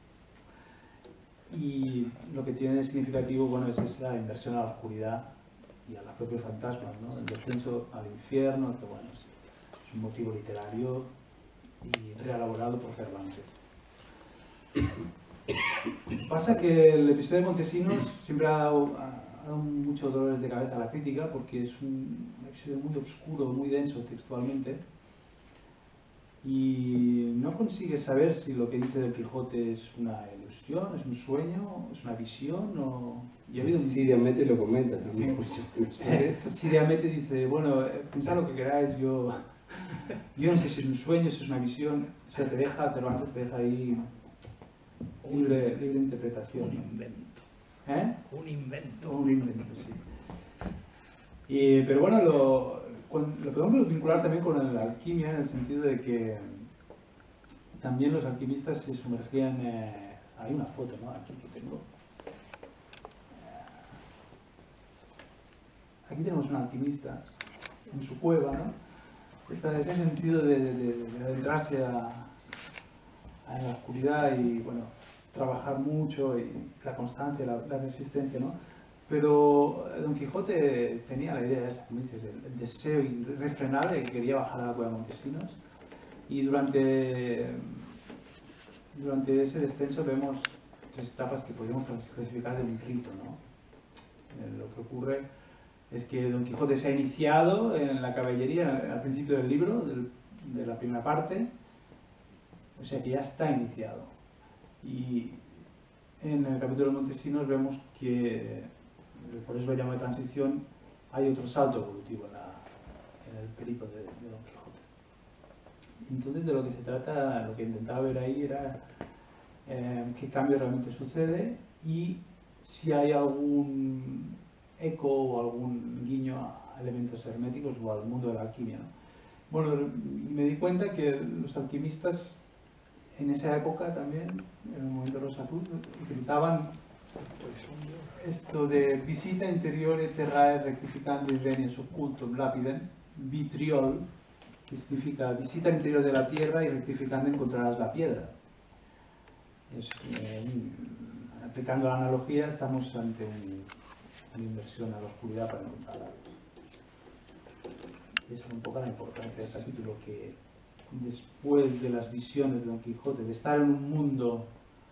Y lo que tiene de significativo, bueno, es esa inversión a la oscuridad y a los propios fantasmas, ¿no? El descenso al infierno, que bueno, es, es un motivo literario y reelaborado por Cervantes. Pasa que el episodio de Montesinos siempre ha dado, ha dado muchos dolores de cabeza a la crítica porque es un episodio muy oscuro, muy denso textualmente y no consigues saber si lo que dice Don Quijote es una ilusión, es un sueño, es una visión o... Y ha habido un... Siria Mete lo comenta también. Siria Mete dice, bueno, pensad lo que queráis, yo, yo no sé si es un sueño, si es una visión, o sea, te deja, Cervantes te deja ahí libre, libre interpretación. Un invento. ¿Eh? Un invento. Un invento, sí. Y, pero bueno, lo, con, lo podemos vincular también con la alquimia en el sentido de que también los alquimistas se sumergían... Eh, hay una foto, ¿no?, aquí que tengo. Aquí tenemos un alquimista en su cueva, ¿no? Esta, ese sentido de, de, de adentrarse a, a la oscuridad y, bueno, trabajar mucho y la constancia, la, la resistencia, ¿no? Pero Don Quijote tenía la idea esa, como dices, el, el deseo irrefrenable que quería bajar a la cueva de Montesinos y durante, durante ese descenso vemos tres etapas que podríamos clasificar de un rito, ¿no? Eh, lo que ocurre es que Don Quijote se ha iniciado en la caballería al principio del libro, del, de la primera parte, o sea que ya está iniciado. Y en el capítulo de Montesinos vemos que, por eso lo llamo de transición, hay otro salto evolutivo en, la, en el periplo de, de Don Quijote. Entonces de lo que se trata, lo que intentaba ver ahí era eh, qué cambio realmente sucede y si hay algún eco o algún guiño a elementos herméticos o al mundo de la alquimia, ¿no? Bueno, y me di cuenta que los alquimistas en esa época también, en el momento de los Rosacruz, utilizaban Esto de visita interiore terrae rectificando i benies occultum lapidem, vitriol, que significa visita interior de la tierra y rectificando encontrarás la piedra. Es, eh, aplicando la analogía, estamos ante un, una inversión a la oscuridad para encontrarla. Es un poco la importancia del capítulo, que después de las visiones de Don Quijote, de estar en un mundo,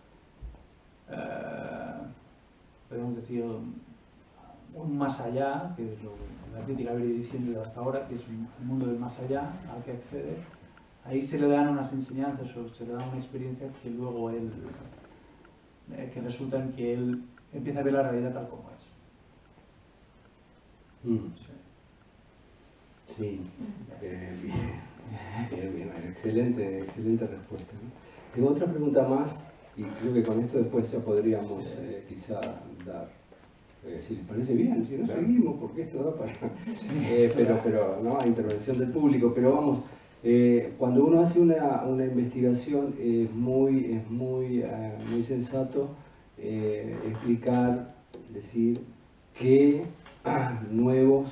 eh, podemos decir, un más allá, que es lo que la crítica viene diciendo hasta ahora, que es un mundo del más allá al que accede, ahí se le dan unas enseñanzas o se le da una experiencia que luego él, eh, que resulta en que él empieza a ver la realidad tal como es. Mm. Sí, sí. Eh, bien. Bien, bien, excelente, excelente respuesta, ¿no? Tengo otra pregunta más y creo que con esto después ya podríamos eh, quizá dar, eh, si les parece bien, si no claro. Seguimos, porque esto da para... Eh, pero, pero, ¿no? A intervención del público, pero vamos, eh, cuando uno hace una, una investigación es muy, es muy, eh, muy sensato eh, explicar, decir qué nuevos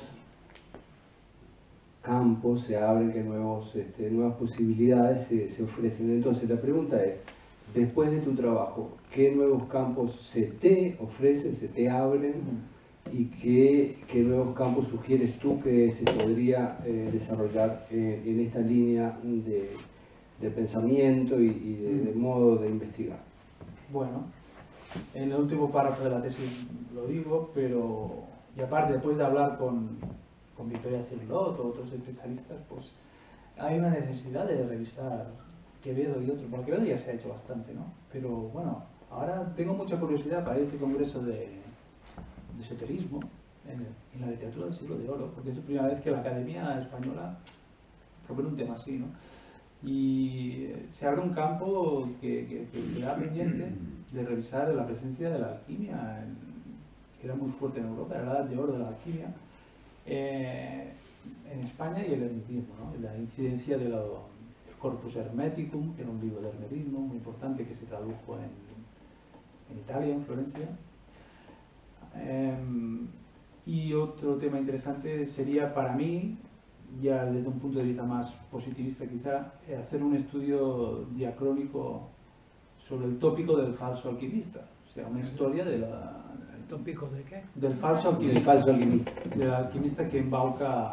campos se abren, que nuevos, este, nuevas posibilidades se, se ofrecen. Entonces la pregunta es, después de tu trabajo, ¿qué nuevos campos se te ofrecen, se te abren y qué, qué nuevos campos sugieres tú que se podría eh, desarrollar en, en esta línea de, de pensamiento y, y de, de modo de investigar? Bueno, en el último párrafo de la tesis lo digo, pero, y aparte después de hablar con, con Victoria Cirlot o otros especialistas, pues hay una necesidad de revisar Quevedo y otros, porque Quevedo ya se ha hecho bastante, ¿no? Pero bueno, ahora tengo mucha curiosidad para este congreso de, de esoterismo en, el, en la literatura del siglo de oro, porque es la primera vez que la Academia Española propone un tema así, ¿no? Y se abre un campo que, que, que queda pendiente de revisar la presencia de la alquimia, en, que era muy fuerte en Europa, era la edad de oro de la alquimia, eh, en España, y el hermetismo, ¿no? La incidencia de lo, del Corpus Hermeticum, que era un libro de hermetismo muy importante que se tradujo en, en Italia, en Florencia. Eh, y otro tema interesante sería para mí, ya desde un punto de vista más positivista quizá, hacer un estudio diacrónico sobre el tópico del falso alquimista, o sea, una historia de la, ¿El tópico de qué? del falso alquimista, El falso alquimista. del alquimista que embauca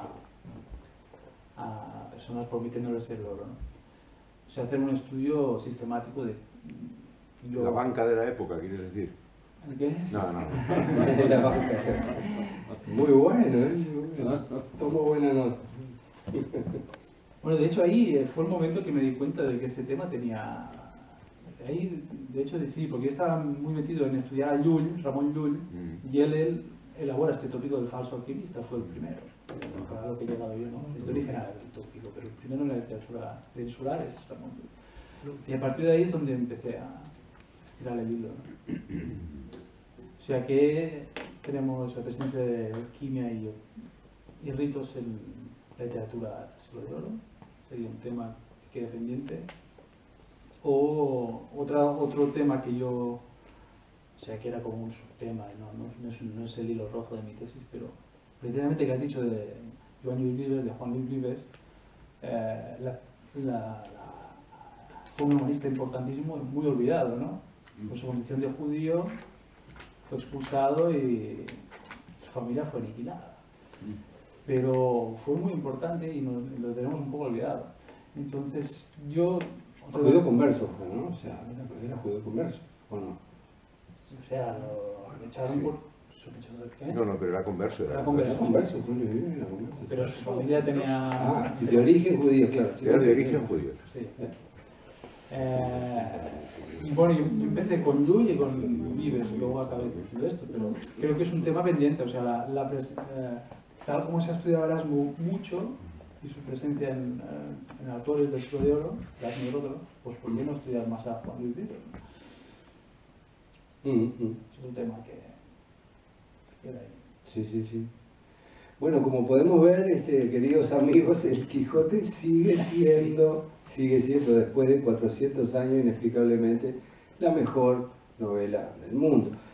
a personas prometiéndoles el oro, ¿no? O sea, hacer un estudio sistemático de... Yo, La banca de la época, ¿quieres decir? ¿El qué? No, no. La banca. Muy bueno, ¿eh? Muy bueno. Tomo buena nota. Bueno, de hecho ahí eh, fue el momento que me di cuenta de que ese tema tenía... Ahí, de hecho, decidí, porque yo estaba muy metido en estudiar a Llull, Ramón Llull, Mm. y él, él elabora este tópico del falso alquimista, fue el primero. Para lo que he llegado yo, ¿no? Es de origen árabe el tópico, pero el primero en la literatura peninsular es Ramón Llull. Y a partir de ahí es donde empecé a estirar el hilo, ¿no? O sea que tenemos la presencia de alquimia y, y ritos en la literatura del siglo de oro, sería un tema que quede pendiente. O otra, otro tema que yo, o sea, que era como un subtema, no, no, no, es, no es el hilo rojo de mi tesis, pero precisamente que has dicho de Joan Lluís Vives, de Juan Luis Vives, eh, la, la, la, fue un humanista importantísimo y muy olvidado, ¿no? Por su condición de judío fue expulsado y su familia fue aniquilada. Pero fue muy importante y nos, lo tenemos un poco olvidado. Entonces yo... Judío converso fue, ¿no? O sea, era, era judío converso, ¿o no? O sea, lo, lo echaron Sí. por sospechoso de qué. No, no, pero era converso. Era Era converso. converso, Julio Vives era converso. Pero su familia tenía... Ah, de origen judío, claro. Era de origen judío. Sí. Eh, y bueno, yo, yo empecé con Llull y con Vives, y luego acabé diciendo esto, pero creo que es un tema pendiente, o sea, la, la pres- eh, tal como se ha estudiado Erasmo mucho, y su presencia en, eh, en autores del siglo de oro, Erasmo y otro, pues ¿por qué no estudiar más a Juan Luis Vives? Mm, mm. Es un tema que queda ahí. Sí, sí, sí. Bueno, como podemos ver, este, queridos amigos, el Quijote sigue siendo, sigue siendo, después de cuatrocientos años, inexplicablemente, la mejor novela del mundo.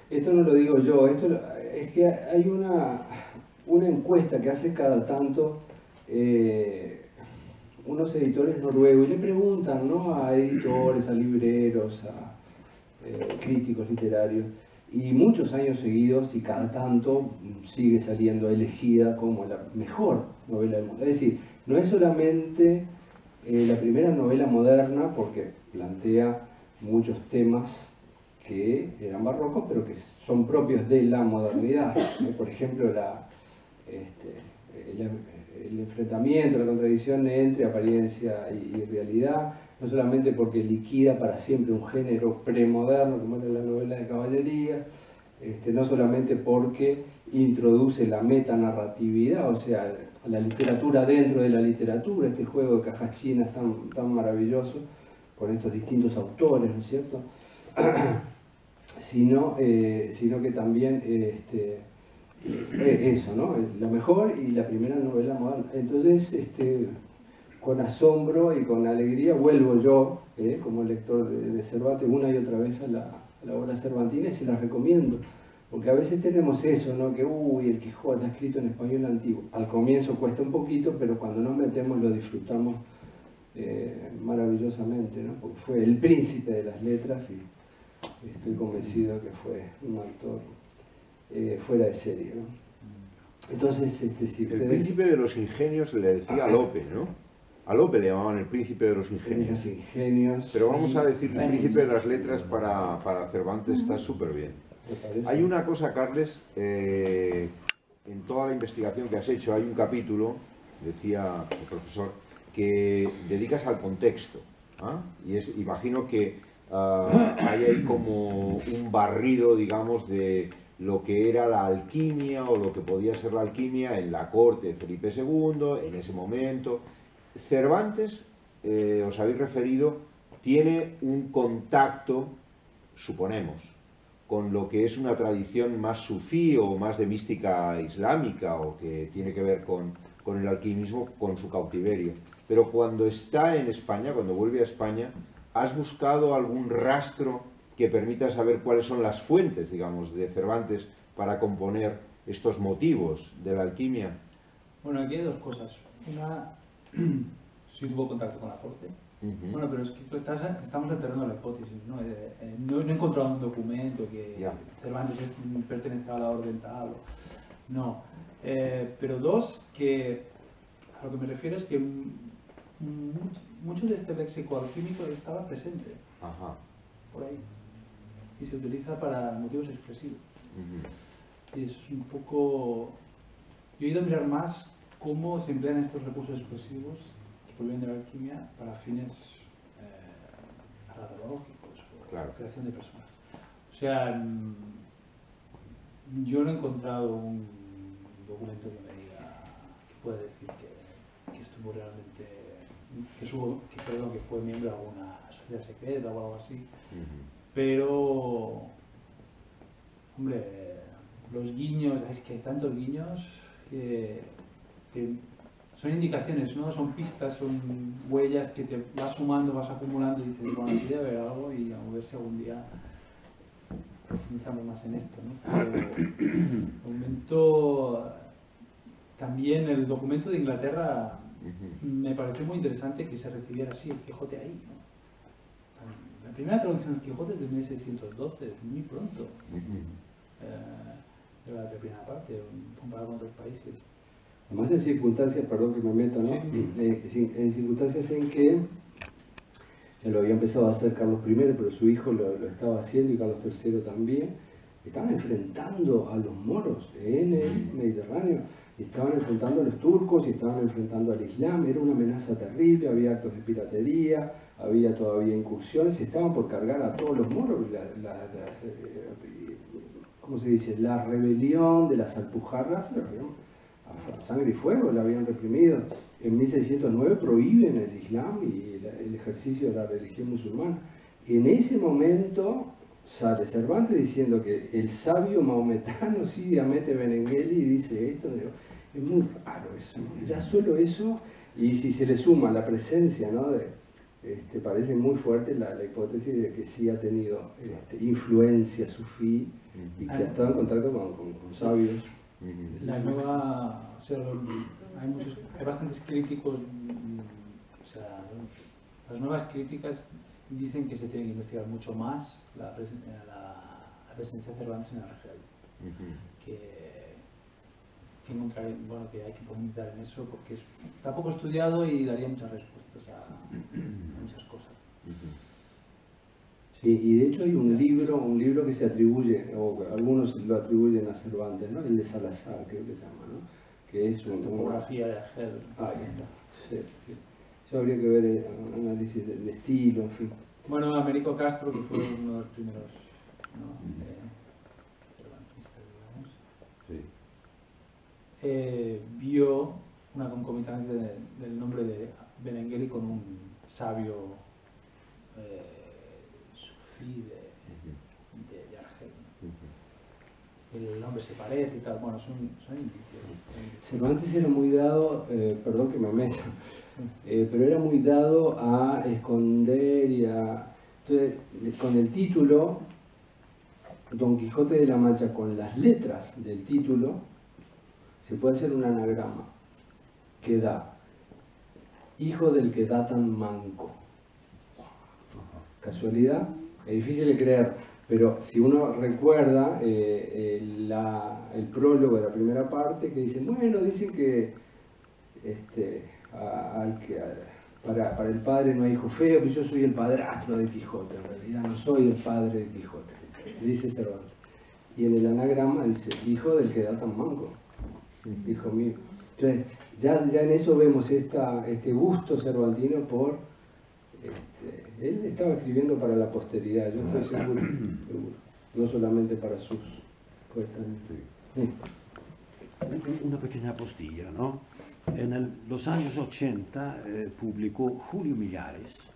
esto no lo digo yo, esto es que hay una, una encuesta que hace cada tanto eh, unos editores noruegos y le preguntan, ¿no?, a editores, a libreros, a eh, críticos literarios, y muchos años seguidos y cada tanto sigue saliendo elegida como la mejor novela del mundo. Es decir, no es solamente eh, la primera novela moderna, porque plantea muchos temas que eran barrocos, pero que son propios de la modernidad. ¿eh? Por ejemplo, la, este, el, el enfrentamiento, la contradicción entre apariencia y, y realidad, no solamente porque liquida para siempre un género premoderno, como era la novela de caballería, este, no solamente porque introduce la metanarratividad, o sea, la literatura dentro de la literatura, este juego de cajas chinas tan, tan maravilloso, con estos distintos autores, ¿no es cierto? Sino, eh, sino que también este, eh, eso, ¿no? La mejor y la primera novela moderna. Entonces, este, con asombro y con alegría vuelvo yo, eh, como lector de, de Cervantes, una y otra vez a la, a la obra cervantina, y se las recomiendo. Porque a veces tenemos eso, ¿no? Que, uy, el Quijote está escrito en español antiguo. Al comienzo cuesta un poquito, pero cuando nos metemos lo disfrutamos eh, maravillosamente, ¿no? Porque fue el príncipe de las letras y estoy convencido que fue un autor eh, fuera de serie, ¿no? Entonces, este, si El ustedes... príncipe de los ingenios le decía a Lope, ¿no? A Lope le llamaban el príncipe de los ingenios. Los ingenios... Pero vamos a decir el príncipe de las letras para, para Cervantes está súper bien. Hay una cosa, Carles, eh, en toda la investigación que has hecho, hay un capítulo, decía el profesor, que dedicas al contexto. ¿Ah? Y es, imagino que uh, hay ahí como un barrido, digamos, de lo que era la alquimia o lo que podía ser la alquimia en la corte de Felipe segundo, en ese momento. Cervantes, eh, os habéis referido, tiene un contacto, suponemos, con lo que es una tradición más sufí o más de mística islámica o que tiene que ver con, con el alquimismo, con su cautiverio. Pero cuando está en España, cuando vuelve a España, ¿has buscado algún rastro que permita saber cuáles son las fuentes, digamos, de Cervantes para componer estos motivos de la alquimia? Bueno, aquí hay dos cosas. Una, sí tuvo contacto con la corte. Uh-huh. Bueno, pero es que estás, estamos enterrando la hipótesis, ¿no? Eh, eh, no, no he encontrado un documento que yeah. Cervantes pertenece a la orden tal. No. Eh, pero dos, que a lo que me refiero es que mucho, mucho de este léxico alquímico estaba presente. Ajá. Por ahí. Y se utiliza para motivos expresivos. Uh-huh. Y eso es un poco... Yo he ido a mirar más cómo se emplean estos recursos expresivos que provienen de la alquimia para fines eh, narratológicos o claro. creación de personajes. O sea, yo no he encontrado un documento que me diga, que pueda decir que, que estuvo realmente, que, subo, que, perdón, que fue miembro de alguna sociedad secreta o algo así. Uh-huh. Pero, hombre, los guiños, es que hay tantos guiños que, que son indicaciones, ¿no? Son pistas, son huellas que te vas sumando, vas acumulando y dices, bueno, aquí debe haber algo y a ver si algún día profundizamos más en esto, ¿no? Pero el momento, también el documento de Inglaterra me pareció muy interesante que se recibiera así el Quijote ahí, ¿no? La primera traducción del Quijote es de mil seiscientos doce, muy pronto. Uh-huh. eh, de la primera parte, comparado con otros países. Además en circunstancias, perdón que me meta, ¿no? Sí. Eh, en circunstancias en que ya lo había empezado a hacer Carlos primero, pero su hijo lo, lo estaba haciendo y Carlos tercero también, estaban enfrentando a los moros en el Mediterráneo, estaban enfrentando a los turcos y estaban enfrentando al Islam, era una amenaza terrible, había actos de piratería, había todavía incursiones, estaban por cargar a todos los moros, la, la, la, ¿cómo se dice? La rebelión de las Alpujarras, a sangre y fuego la habían reprimido. En mil seiscientos nueve prohíben el Islam y el, el ejercicio de la religión musulmana. En ese momento sale Cervantes diciendo que el sabio maometano Sidi Hamete Benengeli dice esto. Es muy raro eso, ¿no? Ya solo eso, y si se le suma la presencia, ¿no? de, este, parece muy fuerte la, la hipótesis de que sí ha tenido este, influencia sufí y que ha estado en contacto con, con, con sabios. La nueva, o sea, hay, muchos, hay bastantes críticos, o sea, las nuevas críticas dicen que se tiene que investigar mucho más la, presen la, la presencia de Cervantes en Argel, uh-huh. que, que, encontrar, bueno, que hay que profundizar en eso porque es, está poco estudiado y daría muchas respuestas a, a muchas cosas. Uh-huh. Sí, y de hecho hay un libro, un libro que se atribuye, o algunos lo atribuyen a Cervantes, ¿no? El de Salazar, creo que se llama, ¿no? Que es una topografía de Argel. Ah, ahí está. Sí, sí. Eso habría que ver un análisis de, de estilo, en fin. Bueno, Américo Castro, que fue uno de los primeros, ¿no? eh, cervantistas, digamos, sí. eh, vio una concomitancia de, del nombre de Benengeli con un sabio eh, sufí de, de, de Argel. Uh-huh. El nombre se parece y tal, bueno, son, son indicios. Cervantes era muy dado, eh, perdón que me meta, eh, pero era muy dado a esconder y a... Entonces, con el título, Don Quijote de la Mancha, con las letras del título, se puede hacer un anagrama que da hijo del que da tan manco. Casualidad, es difícil de creer, pero si uno recuerda eh, el, la, el prólogo de la primera parte, que dicen, bueno, dicen que, este, a, a, que a, para, para el padre no hay hijo feo, pero yo soy el padrastro de Quijote, en realidad no soy el padre de Quijote, dice Cervantes. Y en el anagrama dice, hijo del que da tan manco, hijo mío. Entonces, ya, ya en eso vemos esta, este gusto cervantino por... Este, él estaba escribiendo para la posteridad, yo estoy seguro, seguro no solamente para sus poetas. Sí. Una pequeña postilla, ¿no? En el, los años ochenta eh, publicó Julio Millares,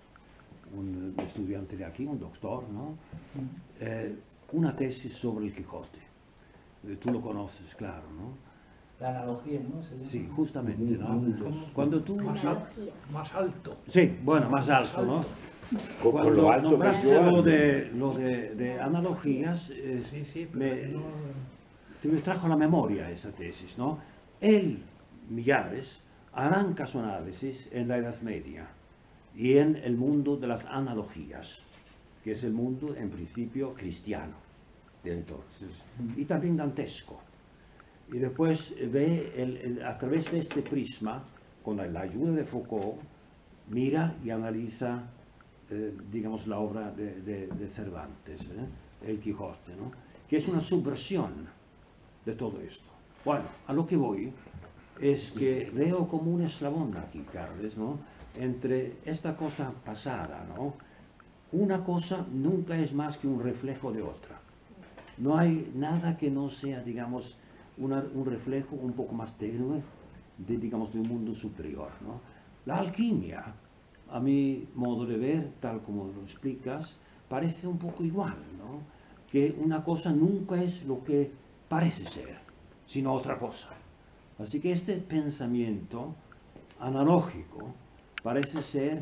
un estudiante de aquí, un doctor, ¿no? Eh, una tesis sobre el Quijote. Eh, tú lo conoces, claro, ¿no? La analogía, ¿no? Sí, justamente, ¿no? Cuando tú... Más, al, más alto. Sí, bueno, más alto, más alto. ¿no? Cuando lo alto nombraste lo de, lo de, de analogías, eh, sí, sí, me, no... se me trajo a la memoria esa tesis, ¿no? Él, Millares, arranca su análisis en la Edad Media y en el mundo de las analogías, que es el mundo, en principio, cristiano de entonces, y también dantesco. Y después ve, el, el, a través de este prisma, con la ayuda de Foucault, mira y analiza, eh, digamos, la obra de, de, de Cervantes, ¿eh? El Quijote, ¿no? Que es una subversión de todo esto. Bueno, a lo que voy es que veo como un eslabón aquí, Carles, ¿no? Entre esta cosa pasada, ¿no? Una cosa nunca es más que un reflejo de otra. No hay nada que no sea, digamos, Una, un reflejo un poco más tenue de, digamos, de un mundo superior, ¿no? La alquimia, a mi modo de ver, tal como lo explicas, parece un poco igual, ¿no? Que una cosa nunca es lo que parece ser, sino otra cosa. Así que este pensamiento analógico parece ser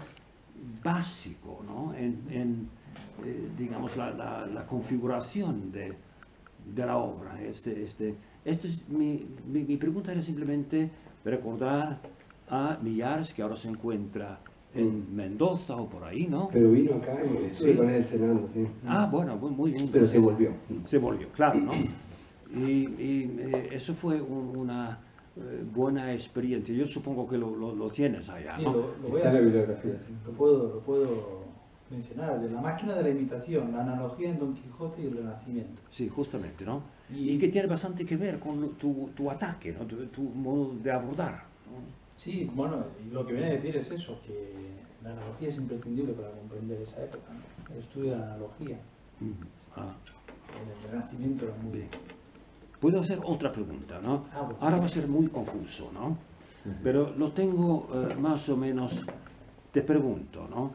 básico, ¿no? En, en eh, digamos, la, la, la configuración de, de la obra, este... este Esto es mi, mi, mi pregunta era simplemente recordar a Millares, que ahora se encuentra en Mendoza o por ahí, ¿no? Pero vino acá y estuve sí. con él cenando, sí. Ah, bueno, muy, muy bien. Pero se volvió. Se volvió, claro, ¿no? Y, y eh, eso fue un, una eh, buena experiencia. Yo supongo que lo, lo, lo tienes allá, sí, ¿no? Lo, lo voy Está a, en la bibliografía. Sí. Lo puedo, lo puedo mencionar, de la máquina de la imitación, la analogía en Don Quijote y el Renacimiento. Sí, justamente, ¿no? Y, y que tiene bastante que ver con tu, tu ataque, ¿no? tu, tu modo de abordar, ¿no? Sí, bueno, y lo que viene a decir es eso, que la analogía es imprescindible para comprender esa época, ¿no? El estudio de la analogía. Mm. Ah. En el Renacimiento era muy... Bien. Puedo hacer otra pregunta, ¿no? Ah, bueno. Ahora va a ser muy confuso, ¿no? Uh-huh. Pero lo tengo uh, más o menos, te pregunto, ¿no?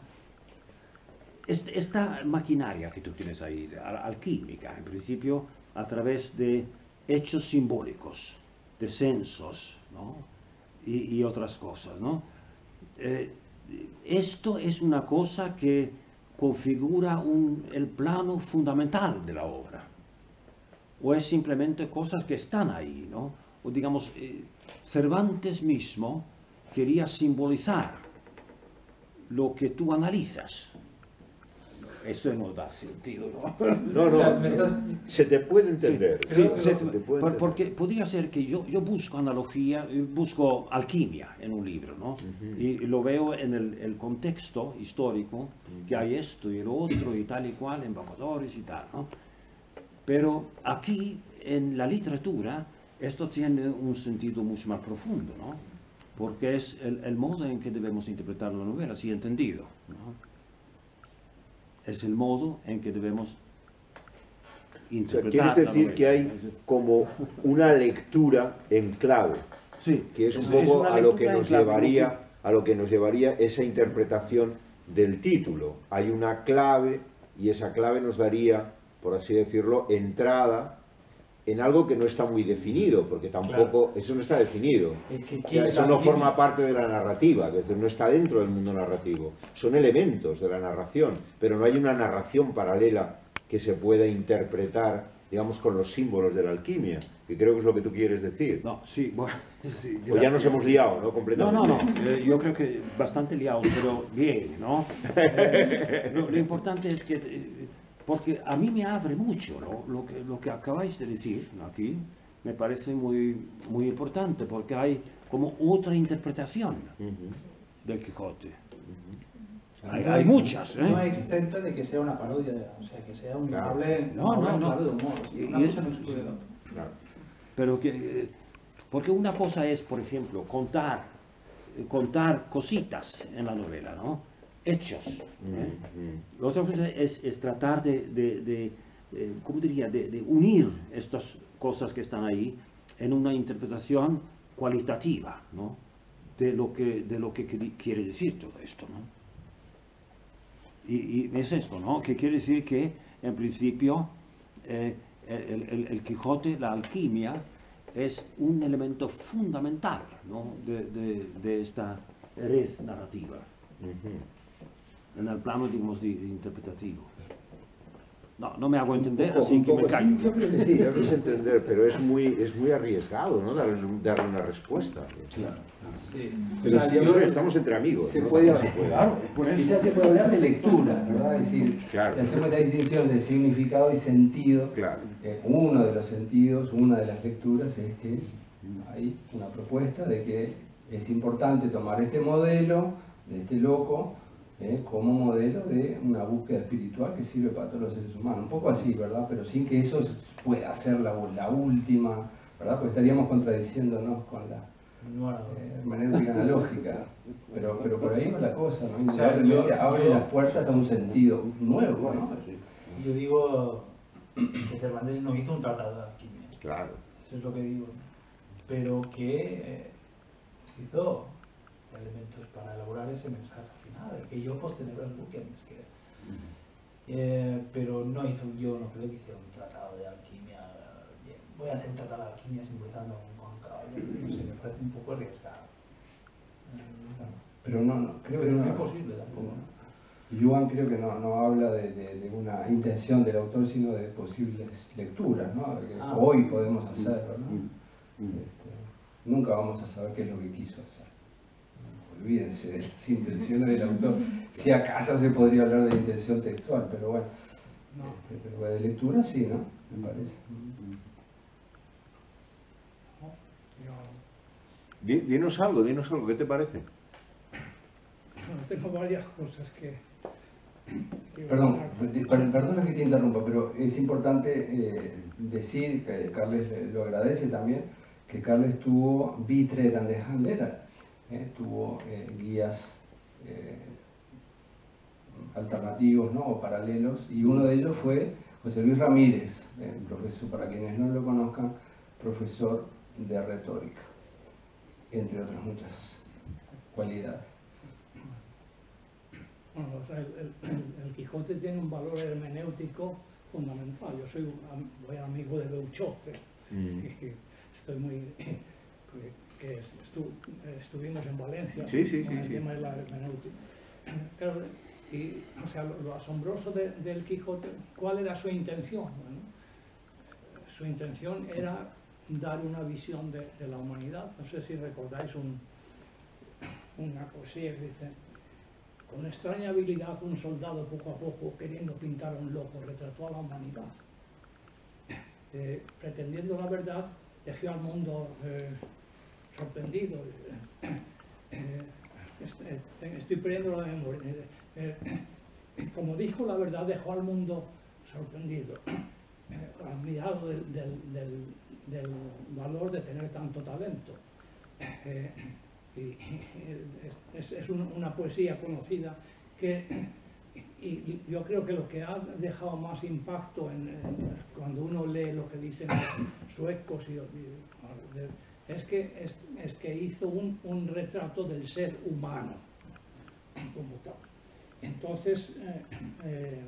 Esta maquinaria que tú tienes ahí, alquímica, en principio, a través de hechos simbólicos, de censos, ¿no? y, y otras cosas, ¿no? Eh, esto es una cosa que configura un, el plano fundamental de la obra. O es simplemente cosas que están ahí, ¿no? O digamos, eh, Cervantes mismo quería simbolizar lo que tú analizas. Esto no da sentido, ¿no? No, no, O sea, me estás- se te puede entender. Sí, Creo que se- se te puede por- entender. porque podría ser que yo, yo busco analogía, eh, busco alquimia en un libro, ¿no? Y lo veo en el, el contexto histórico, que hay esto y lo otro y tal y cual, embajadores y tal, ¿no? Pero aquí, en la literatura, esto tiene un sentido mucho más profundo, ¿no? Porque es el, el modo en que debemos interpretar la novela, sí entendido, ¿no? Es el modo en que debemos O sea, interpretar quieres la decir novela. que hay como una lectura en clave, Sí, que es un es- poco es una a lo que lectura en nos clave, llevaría a lo que nos llevaría esa interpretación del título. Hay una clave y esa clave nos daría, por así decirlo, entrada en algo que no está muy definido, porque tampoco, eso no está definido. Es que O sea, eso no forma parte de la narrativa, es decir, no está dentro del mundo narrativo. Son elementos de la narración, pero no hay una narración paralela que se pueda interpretar, digamos, con los símbolos de la alquimia, que creo que es lo que tú quieres decir. No, sí, bueno, sí, O ya nos gracias. hemos liado, ¿no? No, Completamente. no, no, eh, yo creo que bastante liado, pero bien, ¿no? Eh, lo, lo importante es que, eh, porque a mí me abre mucho, ¿no? Lo que, lo que acabáis de decir aquí me parece muy, muy importante, porque hay como otra interpretación Ujú. del Quijote. No Hay, hay ex- muchas, ¿eh? No exenta de que sea una parodia, o sea, que sea un Claro. noble, No, una no, no. clave de humor. Y- Una y cosa es- no excluye la otra. Claro. Pero que, eh, porque una cosa es, por ejemplo, contar, eh, contar cositas en la novela, ¿no? Hechos. ¿eh? Mm, mm. La otra cosa es, es tratar de, de, de, eh, ¿cómo diría?, de, de unir estas cosas que están ahí en una interpretación cualitativa, ¿no? De lo que, de lo que queri- quiere decir todo esto, ¿no? Y, y es esto, ¿no? Que quiere decir que, en principio, eh, el, el- el Quijote, la alquimia, es un elemento fundamental, ¿no? de, de- de esta red narrativa, Ujú. en el plano, digamos, de, de interpretativo. No, no me hago entender, poco- así un que me poco callo. sí, yo creo que sí. Debes entender, pero es muy, es muy arriesgado, ¿no? Dar, dar una respuesta. Claro. Sí. Pero O sea, siempre yo- estamos entre amigos. Se ¿no? puede, No se puede. Claro, por eso. quizás se puede hablar de lectura, ¿verdad? Es decir, Claro. que hacemos la distinción de significado y sentido. Claro. Eh, uno de los sentidos, una de las lecturas es que hay una propuesta de que es importante tomar este modelo de este loco eh, como modelo de una búsqueda espiritual que sirve para todos los seres humanos. Un poco así, ¿verdad? Pero sin que eso pueda ser la, la última, ¿verdad? Pues estaríamos contradiciéndonos con la Bueno, eh, hermenéutica analógica. Pero, pero por ahí va la cosa, ¿no? O sea, Indudablemente yo- abre yo- las puertas a un sentido nuevo, ¿no? yo digo que Cervantes no hizo un tratado de alquimia, Claro. eso es lo que digo, pero que eh, hizo elementos para elaborar ese mensaje final, el que yo postenebras buquemes, que eh, pero no hizo, yo no creo que hiciera un tratado de alquimia. eh, Voy a hacer un tratado de alquimia simbolizando con un caballo, no sé, me parece un poco arriesgado. Eh, Pero no, no creo que Pero no no es posible tampoco. Yuan creo que no, no habla de, de- de una intención del autor, sino de posibles lecturas, ¿no? Que Ah. hoy podemos hacerlo, ¿no? Mm. Este, nunca vamos a saber qué es lo que quiso hacer. Olvídense de las intenciones del autor. Si acaso se podría hablar de intención textual, pero bueno. No. Este, pero de lectura sí, ¿no? Me parece. Yo Di- Dinos algo, dinos algo, ¿qué te parece? bueno, tengo varias cosas que... que Perdón, hablar. per- per- perdona que te interrumpa, pero es importante eh, decir, que Carles le- lo agradece también, que Carles tuvo vitre grandes handleras, eh, tuvo eh, guías eh, alternativos, ¿no? O paralelos, y uno de ellos fue José Luis Ramírez, eh, profesor, para quienes no lo conozcan, profesor de retórica, entre otras muchas cualidades. Bueno, o sea, el, el- el Quijote tiene un valor hermenéutico fundamental. Yo soy un am- muy amigo de Beuchote. Mm. y Estoy muy... que estu, estuvimos en Valencia sí, sí, con sí, el sí. tema de la hermenéutica. Claro, y, o sea, lo, lo asombroso de, del Quijote, ¿cuál era su intención? Bueno, su intención era dar una visión de, de la humanidad. No sé si recordáis un, una poesía que dice: con extraña habilidad un soldado poco a poco, queriendo pintar a un loco, retrató a la humanidad. Eh, pretendiendo la verdad, dejó al mundo eh, sorprendido. Eh, eh, estoy perdiendo la memoria. Eh, eh, como dijo la verdad, dejó al mundo sorprendido, eh, admirado del, del, del, del valor de tener tanto talento. Eh, y es, es una, una poesía conocida que, y, y yo creo que lo que ha dejado más impacto en, en, cuando uno lee lo que dicen los suecos y, y, es, que, es, es que hizo un, un retrato del ser humano como tal. Entonces eh, eh,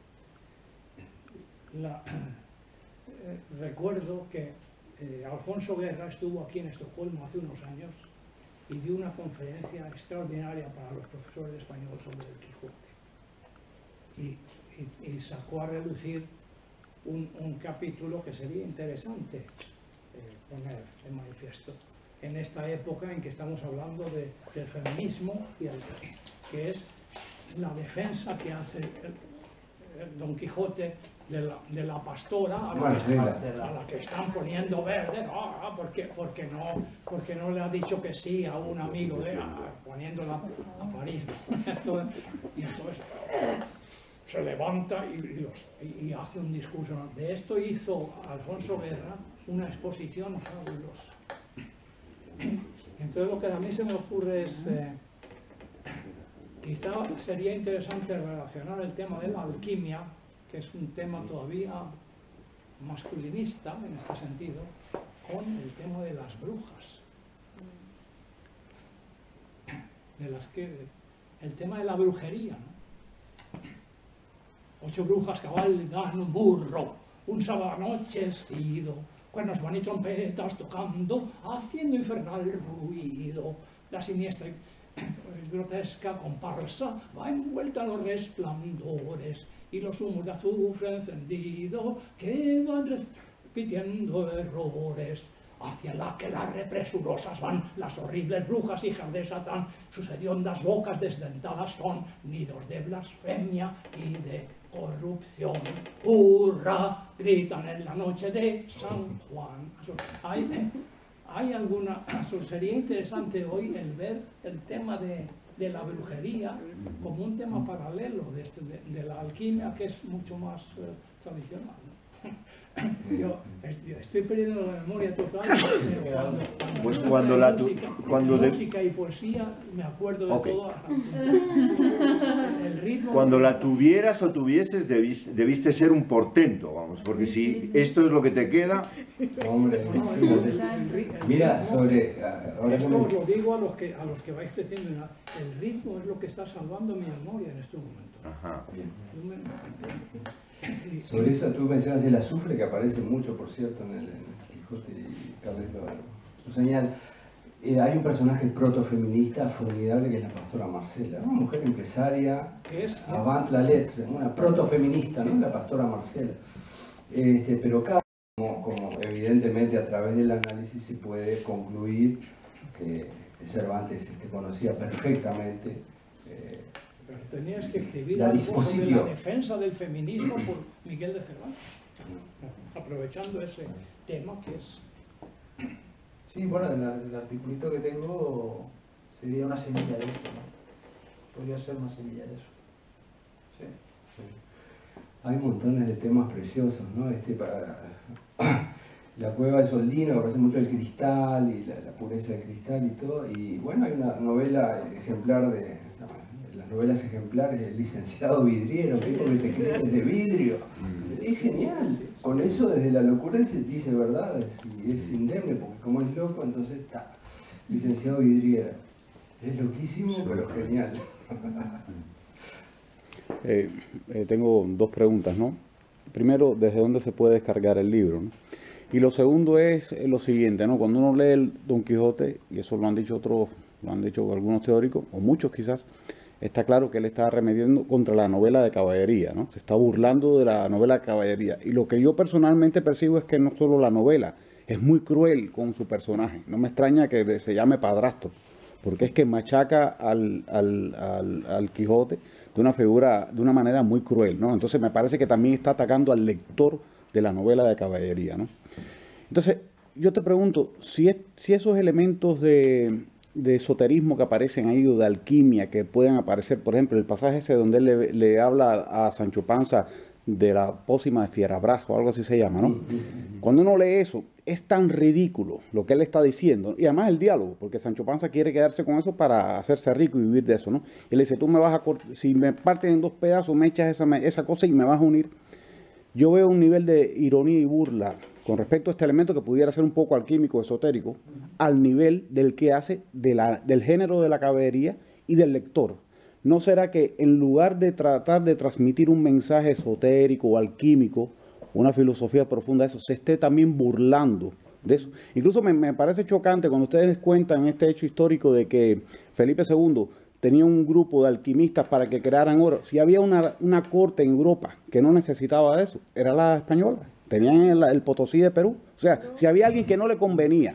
la, eh, recuerdo que eh, Alfonso Guerra estuvo aquí en Estocolmo hace unos años y dio una conferencia extraordinaria para los profesores de español sobre el Quijote. Y, y, y sacó a relucir un, un capítulo que sería interesante eh, poner de manifiesto en esta época en que estamos hablando de, del feminismo, y el, que es la defensa que hace el, el Don Quijote de la, de la pastora a la, que, a la que están poniendo verde, no, porque, porque, no, porque no le ha dicho que sí a un amigo de a, poniéndola a parir. Entonces, y entonces se levanta y, y, los, y, y hace un discurso. De esto hizo Alfonso Guerra una exposición fabulosa. Entonces lo que a mí se me ocurre es, eh, quizá sería interesante relacionar el tema de la alquimia, que es un tema todavía masculinista en este sentido, con el tema de las brujas. De las que, el tema de la brujería, ¿no? Ocho brujas cabalgan un burro, un sábado anochecido, cuernos van y trompetas tocando, haciendo infernal ruido. La siniestra y grotesca comparsa va envuelta a los resplandores y los humos de azufre encendido que van repitiendo errores. Hacia la que las represurosas van las horribles brujas hijas de Satán, sus hediondas bocas desdentadas son nidos de blasfemia y de corrupción. ¡Hurra! Gritan en la noche de San Juan. Hay, hay alguna, sería interesante hoy el ver el tema de, de la brujería como un tema paralelo de, este, de, de la alquimia, que es mucho más eh, tradicional, ¿no? Yo estoy perdiendo la memoria total, pero cuando, cuando, pues cuando la tu, música, cuando de... música y poesía me acuerdo de okay. todo. El ritmo cuando la tuvieras o tuvieses debiste, debiste ser un portento, vamos, porque si esto es lo que te queda... Hombre, no, el, el, el, el, mira, el, sobre... Ahora esto me... os lo digo a los que, a los que vais creciendo, el ritmo es lo que está salvando mi memoria en este momento. Ajá. Sobre eso tú mencionas el azufre, que aparece mucho, por cierto, en el, en el Quijote, y Carles lo, lo señala. Eh, hay un personaje protofeminista formidable que es la pastora Marcela, una mujer empresaria, ¿Qué es? avant la lettre, una protofeminista, ¿no? La pastora Marcela. Este, pero cada, como, como evidentemente a través del análisis se puede concluir que Cervantes este, conocía perfectamente eh, Pero tenías que escribir la algo sobre la disposición. defensa del feminismo por Miguel de Cervantes, aprovechando ese tema que es... Sí, bueno, el, el articulito que tengo sería una semilla de eso, ¿no? Podría ser una semilla de eso. Sí. Hay montones de temas preciosos, ¿no? Este, para la cueva del Soldino, me parece mucho el cristal y la, la pureza del cristal y todo. Y bueno, hay una novela ejemplar de, las novelas ejemplares del licenciado Vidriero, un tipo que se cree que es de vidrio. Es genial. Con eso, desde la locura, dice, dice verdades y es indemne, porque como es loco, entonces está. Licenciado Vidriero. Es loquísimo, pero genial. Eh, eh, tengo dos preguntas, ¿no? Primero, ¿desde dónde se puede descargar el libro, ¿no? Y lo segundo es lo siguiente, ¿no? Cuando uno lee el Don Quijote, y eso lo han dicho otros, lo han dicho algunos teóricos, o muchos quizás, está claro que él está arremetiendo contra la novela de caballería, ¿no? Se está burlando de la novela de caballería. Y lo que yo personalmente percibo es que no solo la novela, es muy cruel con su personaje. No me extraña que se llame padrastro, porque es que machaca al, al, al, al Quijote de una figura, de una manera muy cruel, ¿no? Entonces me parece que también está atacando al lector de la novela de caballería, ¿no? Entonces, yo te pregunto, si, es, si esos elementos de, de esoterismo que aparecen ahí, o de alquimia que pueden aparecer, por ejemplo, el pasaje ese donde él le, le habla a Sancho Panza de la pócima de Fierabrazo, algo así se llama, ¿no? Cuando uno lee eso, es tan ridículo lo que él está diciendo, y además el diálogo, porque Sancho Panza quiere quedarse con eso para hacerse rico y vivir de eso, ¿no? Y le dice, tú me vas a cortar, si me parten en dos pedazos, me echas esa, esa cosa y me vas a unir. Yo veo un nivel de ironía y burla con respecto a este elemento que pudiera ser un poco alquímico, esotérico, al nivel del que hace de la, del género de la caballería y del lector. ¿No será que en lugar de tratar de transmitir un mensaje esotérico o alquímico, una filosofía profunda de eso, se esté también burlando de eso? Incluso me, me parece chocante cuando ustedes cuentan este hecho histórico de que Felipe segundo tenía un grupo de alquimistas para que crearan oro. Si había una, una corte en Europa que no necesitaba de eso, era la española. Tenían el, el Potosí de Perú. O sea, si había alguien que no le convenía,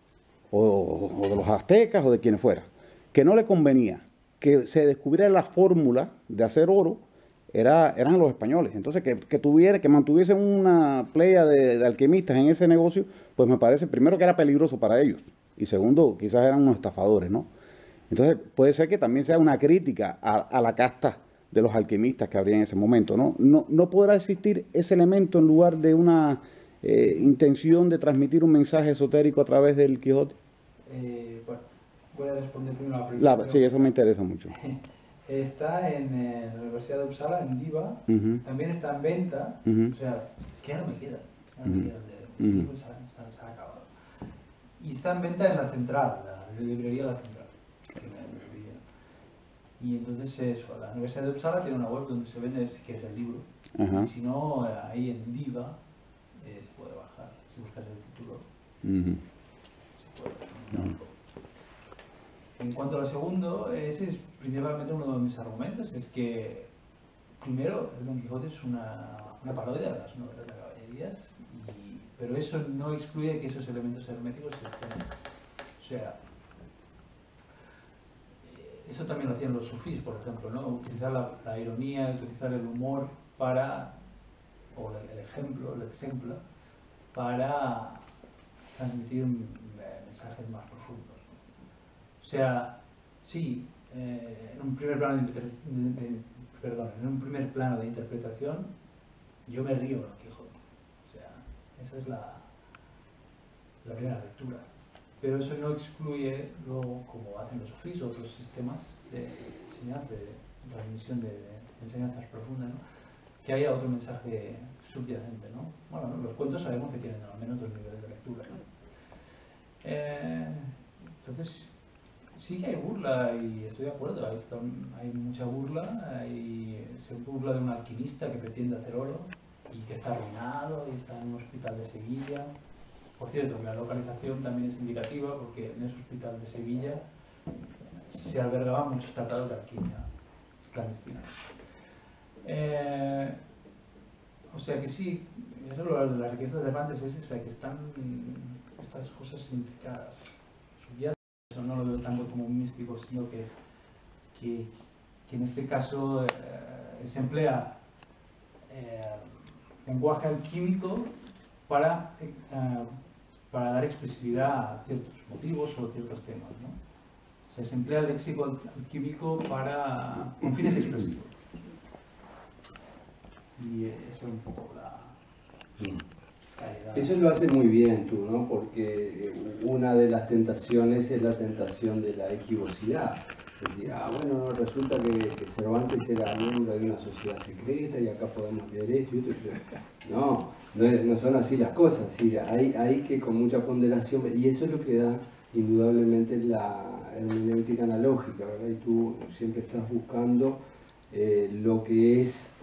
o, o de los aztecas o de quienes fuera, que no le convenía que se descubriera la fórmula de hacer oro, era, eran los españoles. Entonces, que, que, tuviera, que mantuviesen una playa de, de alquimistas en ese negocio, pues me parece, primero, que era peligroso para ellos, y segundo, quizás eran unos estafadores, ¿no? Entonces, puede ser que también sea una crítica a, a la casta de los alquimistas que habría en ese momento, ¿no? No, no podrá existir ese elemento en lugar de una eh, intención de transmitir un mensaje esotérico a través del Quijote. Eh, bueno, voy a responder primero a la primera. La, sí, eso me interesa mucho. Está en eh, la Universidad de Uppsala, en Diva, Uh-huh. también está en venta, Uh-huh. o sea, es que ya no me queda, ya no me queda de Uh-huh. pues, se, ha, se ha acabado. Y está en venta en la Central, la librería La Central. Que me librería. Y entonces eso, la Universidad de Uppsala tiene una web donde se vende, si quieres, el libro. Ajá. Y si no, ahí en Diva eh, se puede bajar, si buscas el título, Uh-huh. se puede bajar. Uh-huh. En cuanto a lo segundo, ese es principalmente uno de mis argumentos, es que primero el Don Quijote es una, una parodia de las novelas de caballerías, y, pero eso no excluye que esos elementos herméticos estén. O sea, eso también lo hacían los sufís, por ejemplo, ¿no? Utilizar la, la ironía, utilizar el humor para, o el, el ejemplo, el ejemplo, para transmitir eh, mensajes más profundos. O sea, sí, eh, en un primer plano de, de, de, perdón, en un primer plano de interpretación, yo me río de Don Quijote. O sea, esa es la, la primera lectura. Pero eso no excluye, luego, como hacen los sufís o otros sistemas de enseñanza, de, de transmisión de, de enseñanzas profundas, ¿no? Que haya otro mensaje subyacente, ¿no? Bueno, los cuentos sabemos que tienen al menos dos niveles de lectura, ¿no? Eh, entonces, sí que hay burla, y estoy de acuerdo, hay, hay mucha burla, hay, se burla de un alquimista que pretende hacer oro y que está arruinado y está en un hospital de Sevilla. Por cierto, la localización también es indicativa porque en ese hospital de Sevilla se albergaban muchos tratados de alquimia clandestina. Eh, o sea que sí, eso lo, la riqueza de Cervantes es esa, que están estas cosas intricadas, subyacentes. Eso no lo veo tanto como un místico, sino que, que, que en este caso eh, se emplea eh, lenguaje alquímico para, eh, para dar expresividad a ciertos motivos o ciertos temas, ¿no? O sea, se emplea el léxico alquímico para, con fines expresivos. Y eso es un poco la... Eso lo haces muy bien tú, ¿no? Porque una de las tentaciones es la tentación de la equivocidad. Es decir, ah, bueno, resulta que, que Cervantes era miembro de una sociedad secreta y acá podemos leer esto y esto. No, no, es, no son así las cosas. ¿Sí? Hay, hay que con mucha ponderación, y eso es lo que da indudablemente la hermenéutica analógica, ¿verdad? Y tú siempre estás buscando eh, lo que es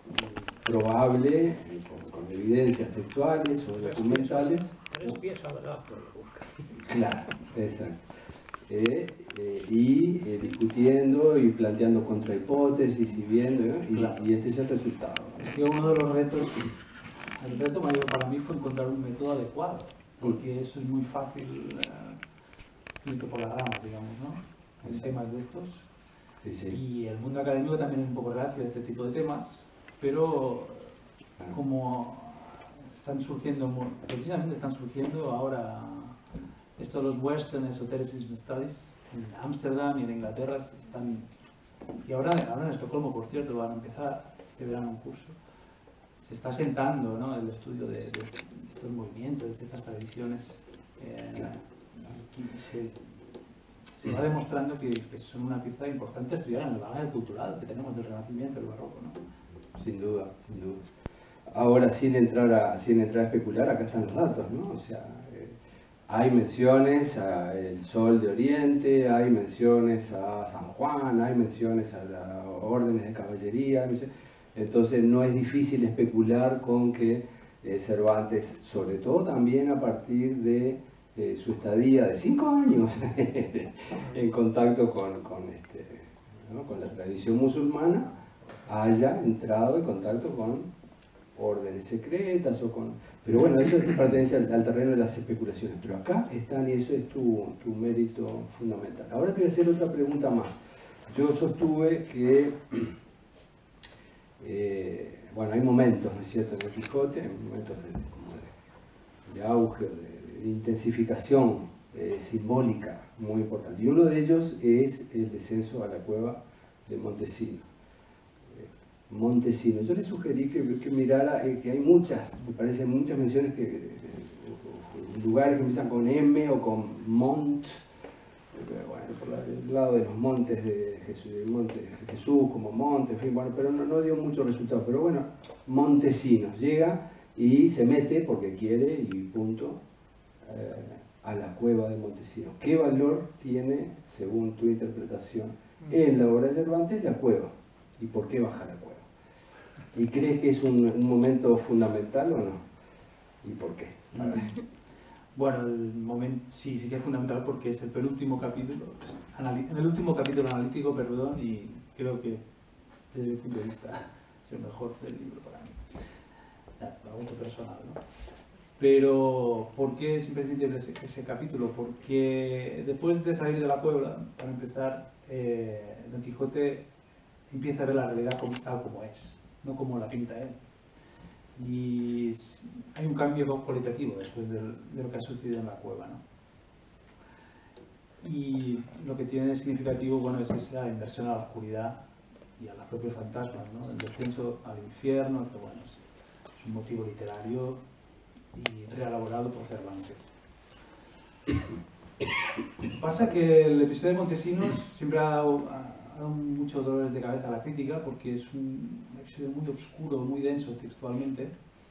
probable, con, con evidencias textuales o documentales. Tres pies al gato. Claro, exacto. Eh, eh, y eh, discutiendo y planteando contrahipótesis y viendo, ¿no? y, Claro. y este es el resultado. Es que uno de los retos, el reto mayor para mí fue encontrar un método adecuado, porque eso es muy fácil uh, irte por las ramas, digamos, ¿no? En temas de estos. Sí, sí. Y el mundo académico también es un poco reacio a este tipo de temas, pero Claro. como están surgiendo, mu- precisamente están surgiendo ahora estos los Western Esotericism Studies en Ámsterdam y en Inglaterra están, y ahora, ahora en Estocolmo, por cierto, van a empezar este verano un curso. Se está sentando, ¿no?, el estudio de, de estos movimientos, de estas tradiciones. Eh, y se, se va demostrando que, que son una pieza importante a estudiar en el bagaje cultural que tenemos del Renacimiento, del Barroco, ¿no? Sin duda, sin duda. Ahora, sin entrar a, sin entrar a especular, acá están los datos, ¿no? O sea, eh, hay menciones al Sol de Oriente, hay menciones a San Juan, hay menciones a las órdenes de caballería, entonces no es difícil especular con que eh, Cervantes, sobre todo también a partir de eh, su estadía de cinco años en contacto con, con, este, ¿no?, con la tradición musulmana, haya entrado en contacto con órdenes secretas o con... Pero bueno, eso pertenece al, al terreno de las especulaciones. Pero acá están y eso es tu, tu mérito fundamental. Ahora te voy a hacer otra pregunta más. Yo sostuve que... Eh, bueno, hay momentos, ¿no es cierto?, en el Quijote, hay momentos de, como de, de auge, de, de intensificación eh, simbólica muy importante. Y uno de ellos es el descenso a la cueva de Montesino. Montesino. Yo le sugerí que, que mirara, eh, que hay muchas, me parece, muchas menciones que eh, lugares que empiezan con M o con Mont, eh, bueno, por la, el lado de los montes de Jesús, del monte de Jesús como monte, en fin, bueno, pero no, no dio mucho resultado. Pero bueno, Montesino llega y se mete porque quiere y punto eh, a la cueva de Montesino. ¿Qué valor tiene, según tu interpretación, en la obra de Cervantes, la cueva? ¿Y por qué baja la cueva? ¿Y crees que es un, un momento fundamental o no? ¿Y por qué? Bueno, el momento sí, sí que es fundamental porque es el penúltimo capítulo, en el último capítulo analítico, perdón, y creo que desde mi punto de vista es el mejor del libro para mí, a gusto personal, ¿no? Pero, ¿por qué es imprescindible ese, ese capítulo? Porque después de salir de la cueva, para empezar, eh, Don Quijote empieza a ver la realidad como, tal como es, no como la pinta él. Y hay un cambio cualitativo después de, de lo que ha sucedido en la cueva, ¿no? Y lo que tiene de significativo, bueno, es esa inversión a la oscuridad y a los propios fantasmas, ¿no? El descenso al infierno, que bueno, es, es un motivo literario y reelaborado por Cervantes. Pasa que el episodio de Montesinos siempre ha dado, ha dado muchos dolores de cabeza a la crítica porque es un episodio muy oscuro, muy denso textualmente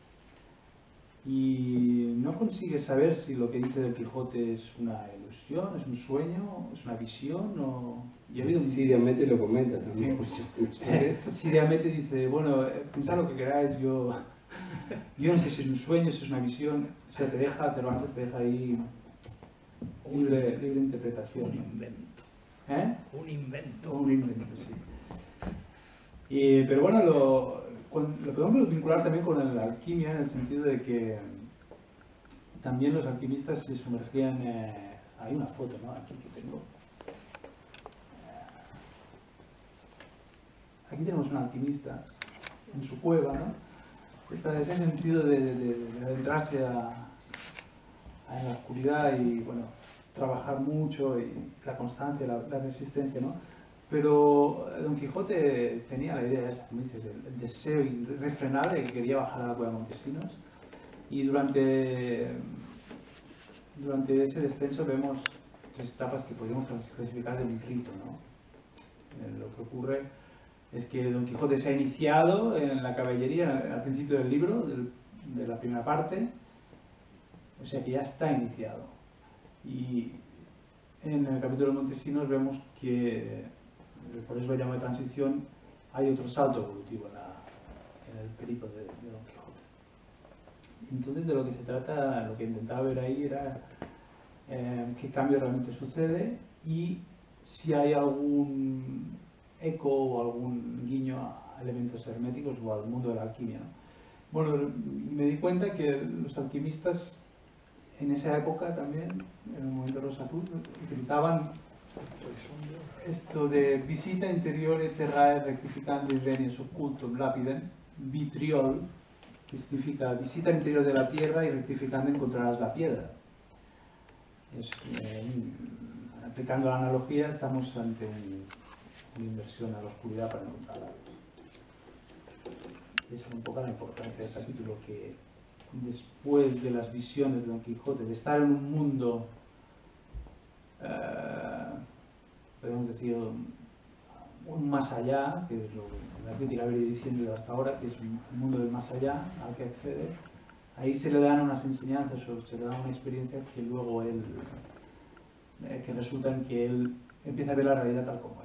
y no consigues saber si lo que dice Don Quijote es una ilusión, es un sueño, es una visión o... Y ha habido un... Siria Mete lo comenta también. Siria Mete dice, bueno, pensad lo que queráis, yo, yo no sé si es un sueño, si es una visión, o sea, te deja, Cervantes te deja ahí libre, libre interpretación. Un invento. ¿Eh? Un invento. Un invento, sí. Y, pero bueno, lo, con, lo podemos vincular también con la alquimia en el sentido de que también los alquimistas se sumergían... Eh, hay una foto, ¿no?, aquí que tengo. Aquí tenemos un alquimista en su cueva, ¿no? Esta, ese sentido de, de, de adentrarse a, a la oscuridad y, bueno, trabajar mucho y la constancia, la, la resistencia, ¿no? Pero Don Quijote tenía la idea esa, como dices, el, el deseo irrefrenable que quería bajar a la cueva de Montesinos y durante, durante ese descenso vemos tres etapas que podríamos clasificar de un rito, ¿no? Lo que ocurre es que Don Quijote se ha iniciado en la caballería al principio del libro, del, de la primera parte, o sea que ya está iniciado. Y en el capítulo de Montesinos vemos que, por eso lo llamo de transición, hay otro salto evolutivo en la, en el periplo de, de Don Quijote. Entonces, de lo que se trata, lo que intentaba ver ahí era eh, qué cambio realmente sucede y si hay algún eco o algún guiño a elementos herméticos o al mundo de la alquimia, ¿no? Bueno, y me di cuenta que los alquimistas en esa época también, en el momento de Rosatú, utilizaban esto de visita interiore terrae rectificando i venies occultum lapidem, vitriol, que significa visita al interior de la tierra y rectificando encontrarás la piedra. Es, eh, aplicando la analogía, estamos ante un, una inversión a la oscuridad para encontrar la luz. Esa es un poco la importancia del capítulo, que después de las visiones de Don Quijote, de estar en un mundo, eh, podemos decir, un más allá, que es lo que la crítica viene diciendo hasta ahora, que es un mundo del más allá al que accede, ahí se le dan unas enseñanzas o se le da una experiencia que luego él, eh, que resulta en que él empieza a ver la realidad tal como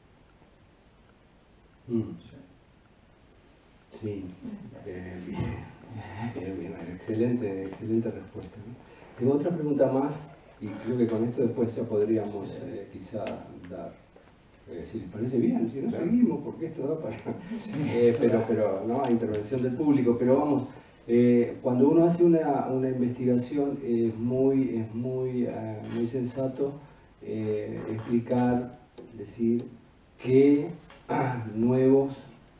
es. Mm. Sí. Sí, eh, bien, bien, bien, excelente, excelente respuesta, ¿no? Tengo otra pregunta más y creo que con esto después ya podríamos eh, quizá dar, eh, si les parece bien, si no seguimos, porque esto da para... Eh, pero, pero, ¿no? A intervención del público, pero vamos, eh, cuando uno hace una, una investigación es muy, es muy, eh, muy sensato eh, explicar, decir qué nuevos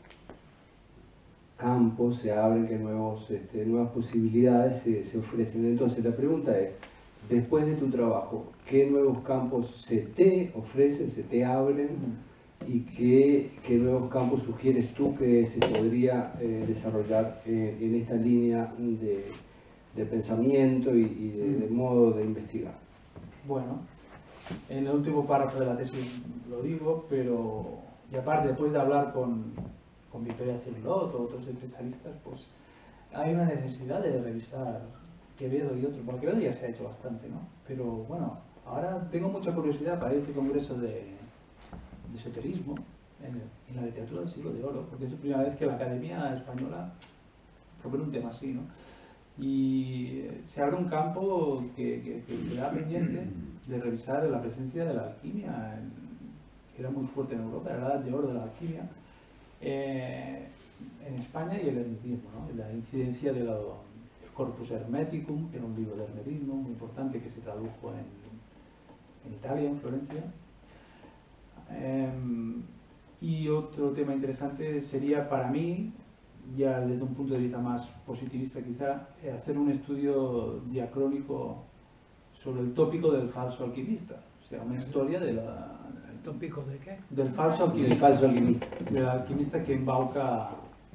campos se abren, que nuevos, este, nuevas posibilidades se, se ofrecen. Entonces la pregunta es, después de tu trabajo, ¿qué nuevos campos se te ofrecen, se te abren y qué, qué nuevos campos sugieres tú que se podría eh, desarrollar en, en esta línea de, de pensamiento y, y de, de modo de investigar? Bueno, en el último párrafo de la tesis lo digo, pero y aparte después de hablar con con Victoria Cirlot o otros especialistas, pues hay una necesidad de revisar Quevedo y otros. Bueno, Quevedo ya se ha hecho bastante, ¿no? Pero bueno, ahora tengo mucha curiosidad para este congreso de, de esoterismo en, en la literatura del siglo de oro, porque es la primera vez que la Academia Española propone un tema así, ¿no? Y se abre un campo que, que, que queda pendiente de revisar la presencia de la alquimia, en, que era muy fuerte en Europa, era la edad de oro de la alquimia, Eh, en España y el hermetismo, ¿no? La incidencia del Corpus Hermeticum, que era un libro de hermetismo muy importante que se tradujo en, en Italia, en Florencia. Eh, y otro tema interesante sería para mí, ya desde un punto de vista más positivista quizá, hacer un estudio diacrónico sobre el tópico del falso alquimista, o sea, una historia de la... ¿Tópico de qué? Del falso alquimista. El falso alquimista. Del alquimista que embauca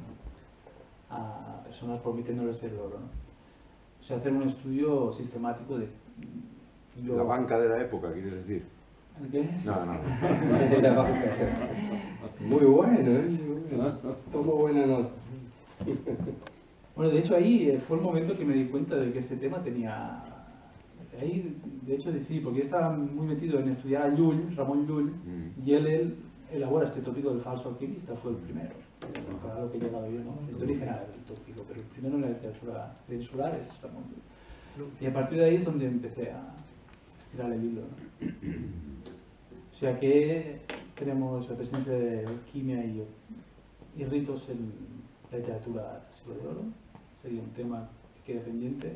a personas prometiéndoles el oro, ¿no? O sea, hacer un estudio sistemático de... Yo... La banca de la época, ¿quieres decir? ¿El qué? No, no. La banca. Muy bueno, ¿eh? Tomo buena nota. Bueno, de hecho ahí fue el momento que me di cuenta de que ese tema tenía... Ahí, de hecho, decidí, porque yo estaba muy metido en estudiar a Llull, Ramón Llull, mm. y él, él elabora este tópico del falso alquimista, fue el primero, para lo que he llegado yo, ¿no? El original del tópico, pero el primero en la literatura peninsular es Ramón Llull. Y a partir de ahí es donde empecé a estirar el hilo, ¿no? O sea que tenemos la presencia de alquimia y, y ritos en la literatura del siglo de oro, sería un tema que queda pendiente.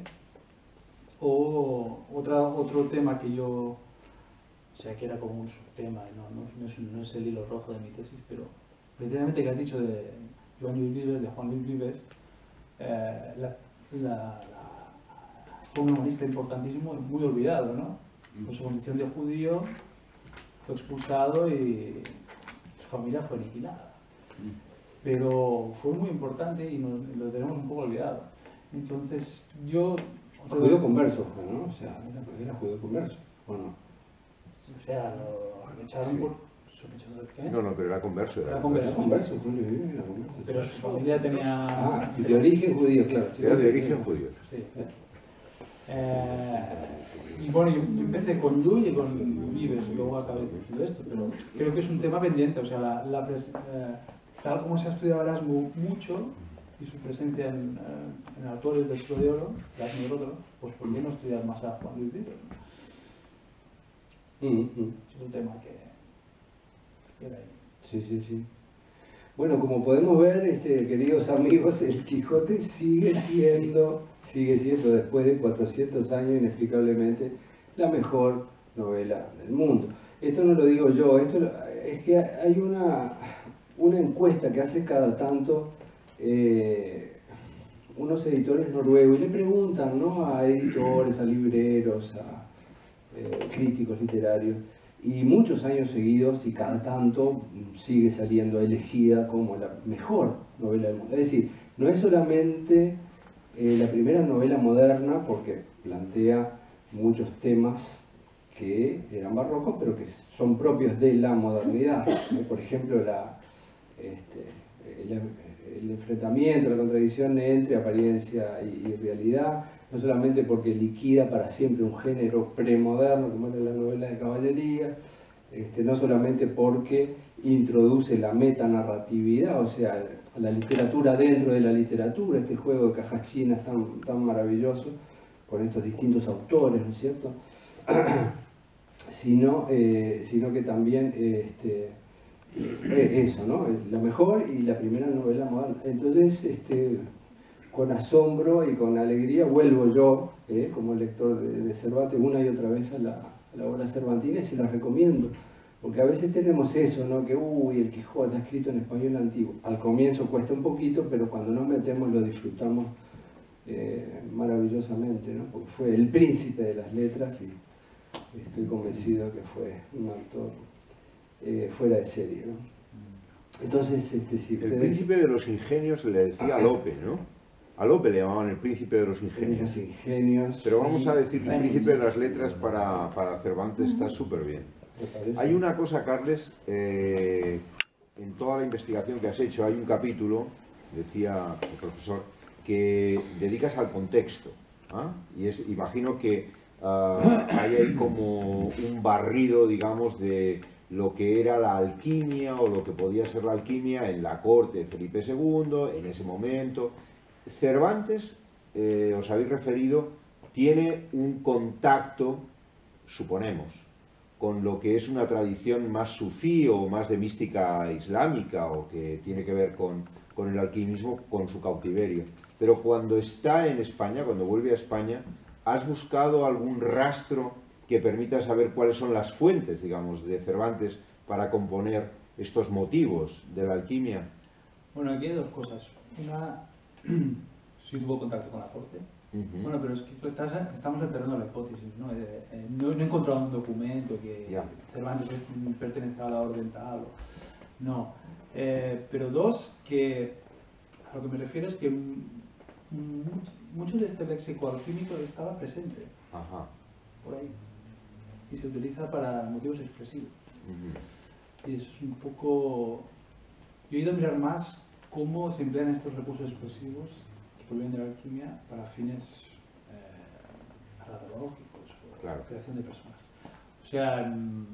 O otra, otro tema que yo, o sea, que era como un subtema, no, no, no, es, no es el hilo rojo de mi tesis, pero precisamente que has dicho de Joan Lluís Vives, de Juan Luis Vives, eh, la, la, la, fue un humanista importantísimo y muy olvidado, ¿no? Por su condición de judío fue expulsado y su familia fue aniquilada. Pero fue muy importante y nos, lo tenemos un poco olvidado. Entonces yo... Judío converso fue, ¿no? O sea, era, era judío converso, ¿o no? O sea, lo echaron sí. por sospechoso de qué. No, no, pero era converso. Era, era converso. Era converso, Julio Vives era converso. Pero su familia tenía... Ah, de origen judío, claro. Sí, era de origen judío. Sí. Eh, y bueno, yo empecé con Llull y con Vives, y luego acabé diciendo esto, pero creo que es un tema pendiente, o sea, la, la pres, eh, tal como se ha estudiado Erasmo mucho, y su presencia en, en autores del siglo de oro, las Negro, pues ¿por qué no estudiar más a Juan Luis Vives? ¿no? Mm, mm. Es un tema que queda ahí. Sí, sí, sí. Bueno, como podemos ver, este, queridos amigos, el Quijote sigue siendo, sigue siendo después de cuatrocientos años inexplicablemente la mejor novela del mundo. Esto no lo digo yo, esto es que hay una, una encuesta que hace cada tanto eh, unos editores noruegos y le preguntan, ¿no?, a editores, a libreros, a eh, críticos literarios, y muchos años seguidos y cada tanto sigue saliendo elegida como la mejor novela del mundo. Es decir, no es solamente eh, la primera novela moderna, porque plantea muchos temas que eran barrocos, pero que son propios de la modernidad, ¿no? Por ejemplo, la, este, el, el enfrentamiento, la contradicción entre apariencia y, y realidad, no solamente porque liquida para siempre un género premoderno como era la novela de caballería, este, no solamente porque introduce la metanarratividad, o sea, la literatura dentro de la literatura, este juego de cajas chinas tan, tan maravilloso, con estos distintos autores, ¿no es cierto? sino, eh, sino que también este, eh, eso, ¿no? La mejor y la primera novela moderna. Entonces, este, con asombro y con alegría vuelvo yo, eh, como lector de, de Cervantes, una y otra vez a la, a la obra cervantina, y se la recomiendo. Porque a veces tenemos eso, ¿no? Que, uy, el Quijote está escrito en español antiguo. Al comienzo cuesta un poquito, pero cuando nos metemos lo disfrutamos eh, maravillosamente, ¿no? Porque fue el príncipe de las letras y estoy convencido que fue un autor eh, fuera de serie, ¿no? Entonces, este, si El ustedes... príncipe de los ingenios le decía a Lope, ¿no? A Lope le llamaban el príncipe de los ingenios. Los ingenios... Pero vamos a decir que el príncipe de las letras letras para, para Cervantes está súper bien. ¿te parece? Hay una cosa, Carles, eh, en toda la investigación que has hecho, hay un capítulo, decía el profesor, que dedicas al contexto. ¿Ah? Y es, imagino que uh, hay ahí como un barrido, digamos, de lo que era la alquimia o lo que podía ser la alquimia en la corte de Felipe segundo, en ese momento. Cervantes, eh, os habéis referido, tiene un contacto, suponemos, con lo que es una tradición más sufí o más de mística islámica o que tiene que ver con, con el alquimismo, con su cautiverio. Pero cuando está en España, cuando vuelve a España, ¿has buscado algún rastro que permita saber cuáles son las fuentes, digamos, de Cervantes para componer estos motivos de la alquimia? Bueno, aquí hay dos cosas. Una, sí tuvo contacto con la corte. Uh-huh. Bueno, pero es que estás, estamos enterrando la hipótesis, ¿no? Eh, eh, no, no he encontrado un documento que Yeah. Cervantes pertenece a la orden tal. O, no. Eh, pero dos, que a lo que me refiero es que mucho, mucho de este léxico alquímico estaba presente. Ajá. Por ahí. Y se utiliza para motivos expresivos. Uh-huh. Y eso es un poco... Yo he ido a mirar más cómo se emplean estos recursos expresivos que provienen de la alquimia para fines eh, paradológicos o Claro. creación de personajes. O sea,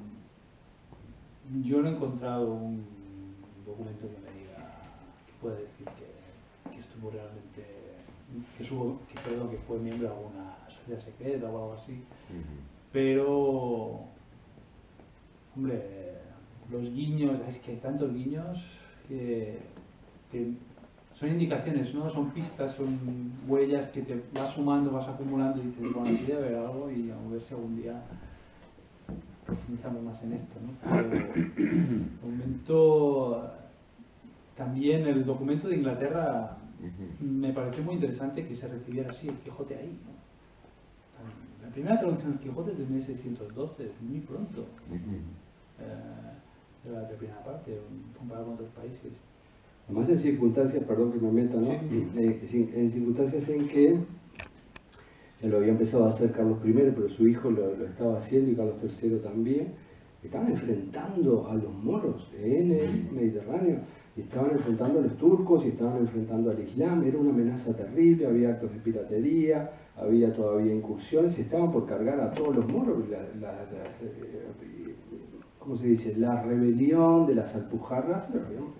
yo no he encontrado un documento que me diga, que pueda decir que, que estuvo realmente, que, subo, que, perdón, que fue miembro de alguna sociedad secreta o algo así. Uh-huh. Pero, hombre, los guiños, es que hay tantos guiños que, que son indicaciones, ¿no? Son pistas, son huellas que te vas sumando, vas acumulando y dices, bueno, aquí debe haber algo y a ver si algún día profundizamos más en esto, ¿no? Pero, de momento, también el documento de Inglaterra Uh-huh. me pareció muy interesante que se recibiera así el Quijote ahí, ¿no? La primera traducción del Quijote es de mil seiscientos doce, muy pronto, Uh-huh. eh, de la primera parte, comparado con otros países. Además en circunstancias, perdón que me meta, ¿no? Sí. Eh, en circunstancias en que ya lo había empezado a hacer Carlos primero, pero su hijo lo, lo estaba haciendo y Carlos tercero también, estaban enfrentando a los moros en el Mediterráneo, y estaban enfrentando a los turcos y estaban enfrentando al Islam, era una amenaza terrible, había actos de piratería, había todavía incursiones, estaban por cargar a todos los moros, la, la, la, ¿cómo se dice? La rebelión de las Alpujarras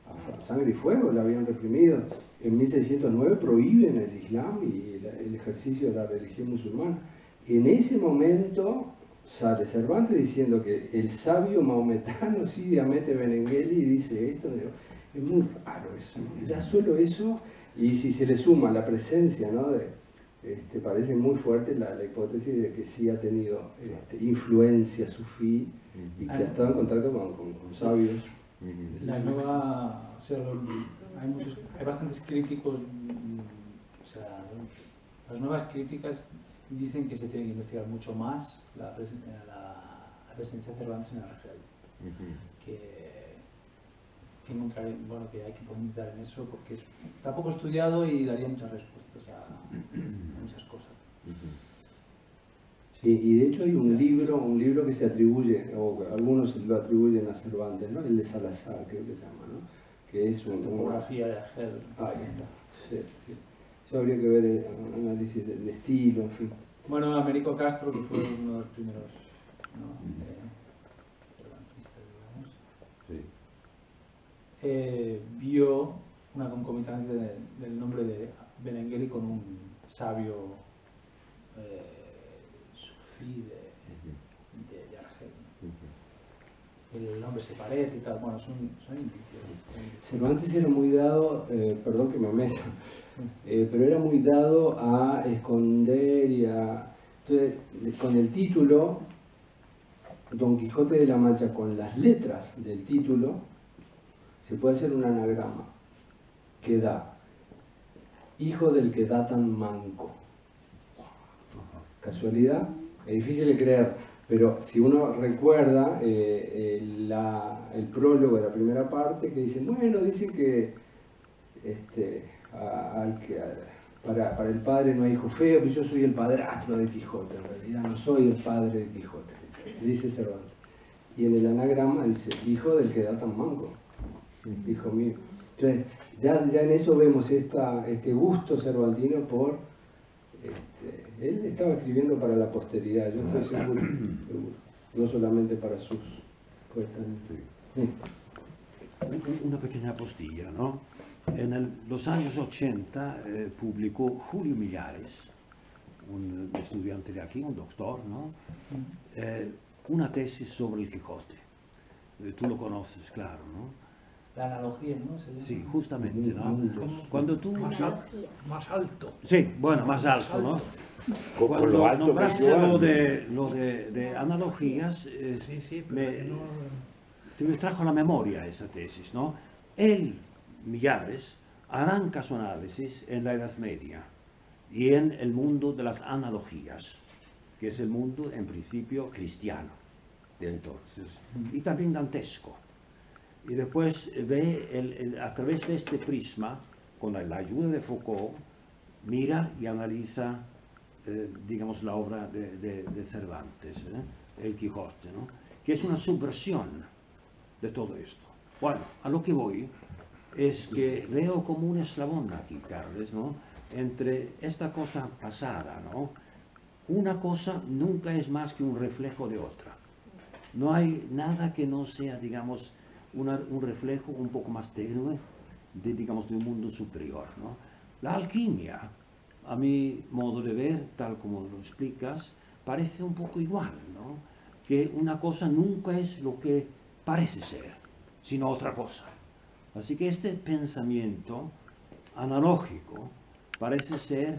a sangre y fuego, la habían reprimido. En mil seiscientos nueve prohíben el Islam y el, el ejercicio de la religión musulmana. En ese momento sale Cervantes diciendo que el sabio maometano Sidi Hamete Benengeli dice esto. Es muy raro eso, ya solo eso, y si se le suma la presencia, ¿no? de, este, parece muy fuerte la, la hipótesis de que sí ha tenido este, influencia sufí y que ha estado en contacto con, con, con sabios. La nueva, o sea, hay, muchos, hay bastantes críticos, o sea, las nuevas críticas dicen que se tiene que investigar mucho más la, presen la, la presencia de Cervantes en Argel, uh-huh. que, que, encontrar, bueno, que hay que profundizar en eso porque es, está poco estudiado y daría muchas respuestas a, a muchas cosas. Uh-huh. Sí, y de hecho hay un libro, un libro que se atribuye, o algunos lo atribuyen a Cervantes, ¿no? El de Salazar, creo que se llama, ¿no? Que es un, topografía de Argel. Ah, ahí está. Sí, sí. Eso habría que ver un análisis de, de estilo, en fin. Bueno, Américo Castro, que fue uno de los primeros, ¿no? eh, cervantistas, digamos, sí. eh, vio una concomitancia de, del nombre de Benengeli con un sabio eh, sufí de, de, de Argel. Uh-huh. El nombre se parece y tal, bueno, son, son indicios. Cervantes era muy dado, eh, perdón que me meta, eh, pero era muy dado a esconder y a... Entonces, con el título, Don Quijote de la Mancha, con las letras del título, se puede hacer un anagrama que da hijo del que da tan manco. Casualidad, es difícil de creer, pero si uno recuerda eh, el, la, el prólogo de la primera parte, que dicen, bueno, dicen que, este, a, al que a, para, para el padre no hay hijo feo, pero yo soy el padrastro de Quijote, en realidad no soy el padre de Quijote, dice Cervantes. Y en el anagrama dice, hijo del que da tan manco, hijo mío. Entonces, ya, ya en eso vemos esta, este gusto cervantino por... Este, él estaba escribiendo para la posteridad, yo estoy seguro, seguro no solamente para sus poetas. Sí. Una pequeña postilla, ¿no? En el, los años ochenta eh, publicó Julio Millares, un estudiante de aquí, un doctor, ¿no? Eh, una tesis sobre el Quijote. Eh, tú lo conoces, claro, ¿no? La analogía, ¿no? Sí, justamente, ¿no? Cuando tú... Más, al, más alto. Sí, bueno, más alto, ¿no? Cuando lo alto nombraste lo de, lo de, de analogías, eh, sí, sí, me, no... se me trajo a la memoria esa tesis, ¿no? Él, Millares, arranca su análisis en la Edad Media y en el mundo de las analogías, que es el mundo, en principio, cristiano de entonces, y también dantesco. Y después ve, el, el, a través de este prisma, con la, la ayuda de Foucault, mira y analiza, eh, digamos, la obra de, de, de Cervantes, ¿eh? El Quijote, ¿no? Que es una subversión de todo esto. Bueno, a lo que voy es que veo como un eslabón aquí, Carles, ¿no? Entre esta cosa pasada, ¿no? Una cosa nunca es más que un reflejo de otra. No hay nada que no sea, digamos, Una, un reflejo un poco más tenue de, digamos, de un mundo superior, ¿no? La alquimia, a mi modo de ver, tal como lo explicas, parece un poco igual, ¿no? Que una cosa nunca es lo que parece ser, sino otra cosa. Así que este pensamiento analógico parece ser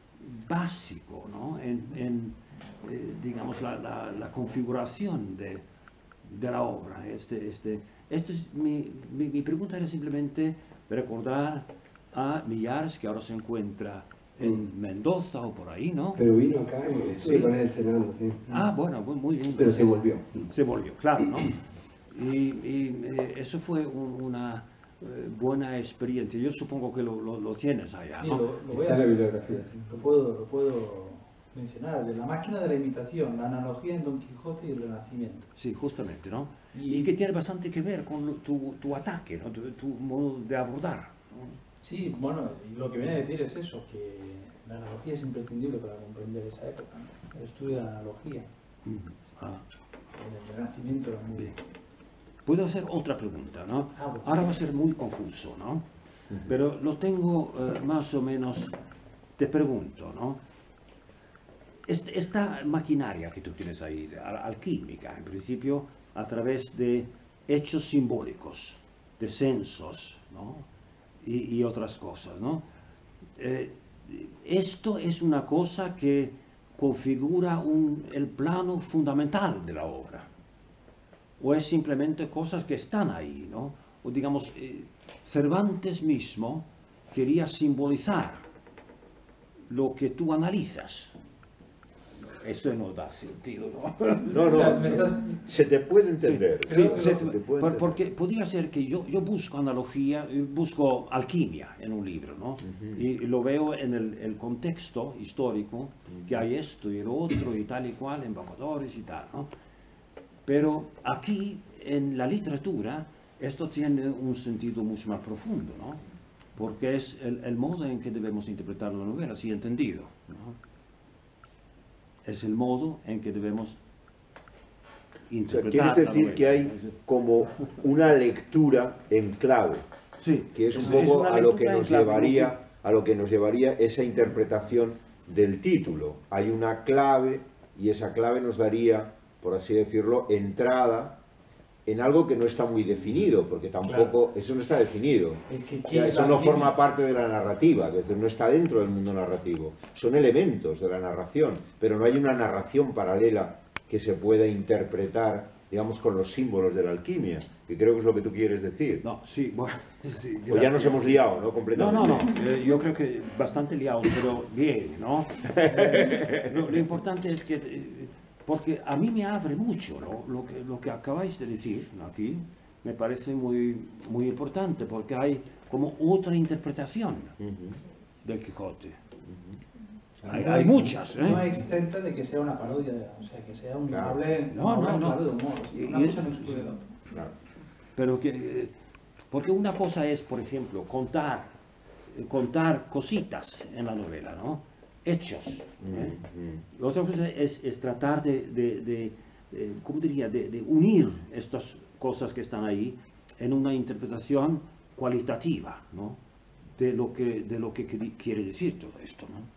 básico, ¿no? En, en eh, digamos, la, la, la configuración de, de la obra. Este, este, Este es mi, mi, mi pregunta era simplemente recordar a Millares, que ahora se encuentra en Mendoza o por ahí, ¿no? Pero vino acá y estuve sí. con él cenando, sí. Ah, bueno, muy bien. Pero se volvió. Se volvió, claro, ¿no? Y, y eh, eso fue un, una eh, buena experiencia. Yo supongo que lo, lo, lo tienes allá, ¿no? Sí, lo, lo voy Está a, en la bibliografía. Sí. Lo puedo, lo puedo mencionar, de la máquina de la imitación, la analogía en Don Quijote y el Renacimiento. Sí, justamente, ¿no? Y, y que tiene bastante que ver con tu, tu ataque, ¿no? tu, tu modo de abordar, ¿no? Sí, bueno, y lo que viene a decir es eso, que la analogía es imprescindible para comprender esa época, ¿no? El estudio de la analogía. Mm. Ah. En el Renacimiento era muy... Bien. puedo hacer otra pregunta, ¿no? Ahora va a ser muy confuso, ¿no? Pero lo tengo eh, más o menos, te pregunto, ¿no? Esta maquinaria que tú tienes ahí, alquímica, en principio, a través de hechos simbólicos, de censos, ¿no? y, y otras cosas, ¿no? Eh, esto es una cosa que configura un, el plano fundamental de la obra, o es simplemente cosas que están ahí, ¿no? O digamos, eh, Cervantes mismo quería simbolizar lo que tú analizas. Esto no da sentido, ¿no? No, no, O sea, me estás- se te puede entender. Sí, Creo que se- lo- se te puede por- entender. porque podría ser que yo, yo busco analogía, eh, busco alquimia en un libro, ¿no? Y lo veo en el, el contexto histórico, que hay esto y lo otro y tal y cual, embajadores y tal, ¿no? Pero aquí, en la literatura, esto tiene un sentido mucho más profundo, ¿no? Porque es el, el modo en que debemos interpretar la novela, así entendido, ¿no? Es el modo en que debemos O sea, interpretar quieres la decir novela. que hay como una lectura en clave, Sí, que es un es poco una a lo que lectura en nos clave, llevaría a lo que nos llevaría esa interpretación del título. Hay una clave y esa clave nos daría, por así decirlo, entrada en algo que no está muy definido, porque tampoco eso no está definido. Es que, O ¿qué sea, es eso la no alquimia? forma parte de la narrativa, es decir, no está dentro del mundo narrativo. Son elementos de la narración, pero no hay una narración paralela que se pueda interpretar, digamos, con los símbolos de la alquimia, que creo que es lo que tú quieres decir. No, sí, bueno, sí, O ya nos gracias. hemos liado, ¿no? No, Completamente. no, no, eh, yo creo que bastante liado, pero bien, ¿no? Eh, lo, lo importante es que, eh, porque a mí me abre mucho, ¿no? Lo que, lo que acabáis de decir aquí me parece muy, muy importante, porque hay como otra interpretación Ujú. del Quijote. sea, Hay, no hay ex- muchas, ¿eh? No exenta de que sea una parodia, o sea, que sea un Claro. hable, No, una obra no, no. claro de humor. o sea, Y- una y cosa es- no excluye la otra. Claro. Pero que, eh, porque una cosa es, por ejemplo, contar, eh, contar cositas en la novela, ¿no? Hechos. ¿eh? Ujú. Y otra cosa es, es tratar de, de, de, eh, ¿cómo diría?, de, de unir estas cosas que están ahí en una interpretación cualitativa, ¿no? De lo que, de lo que queri- quiere decir todo esto, ¿no?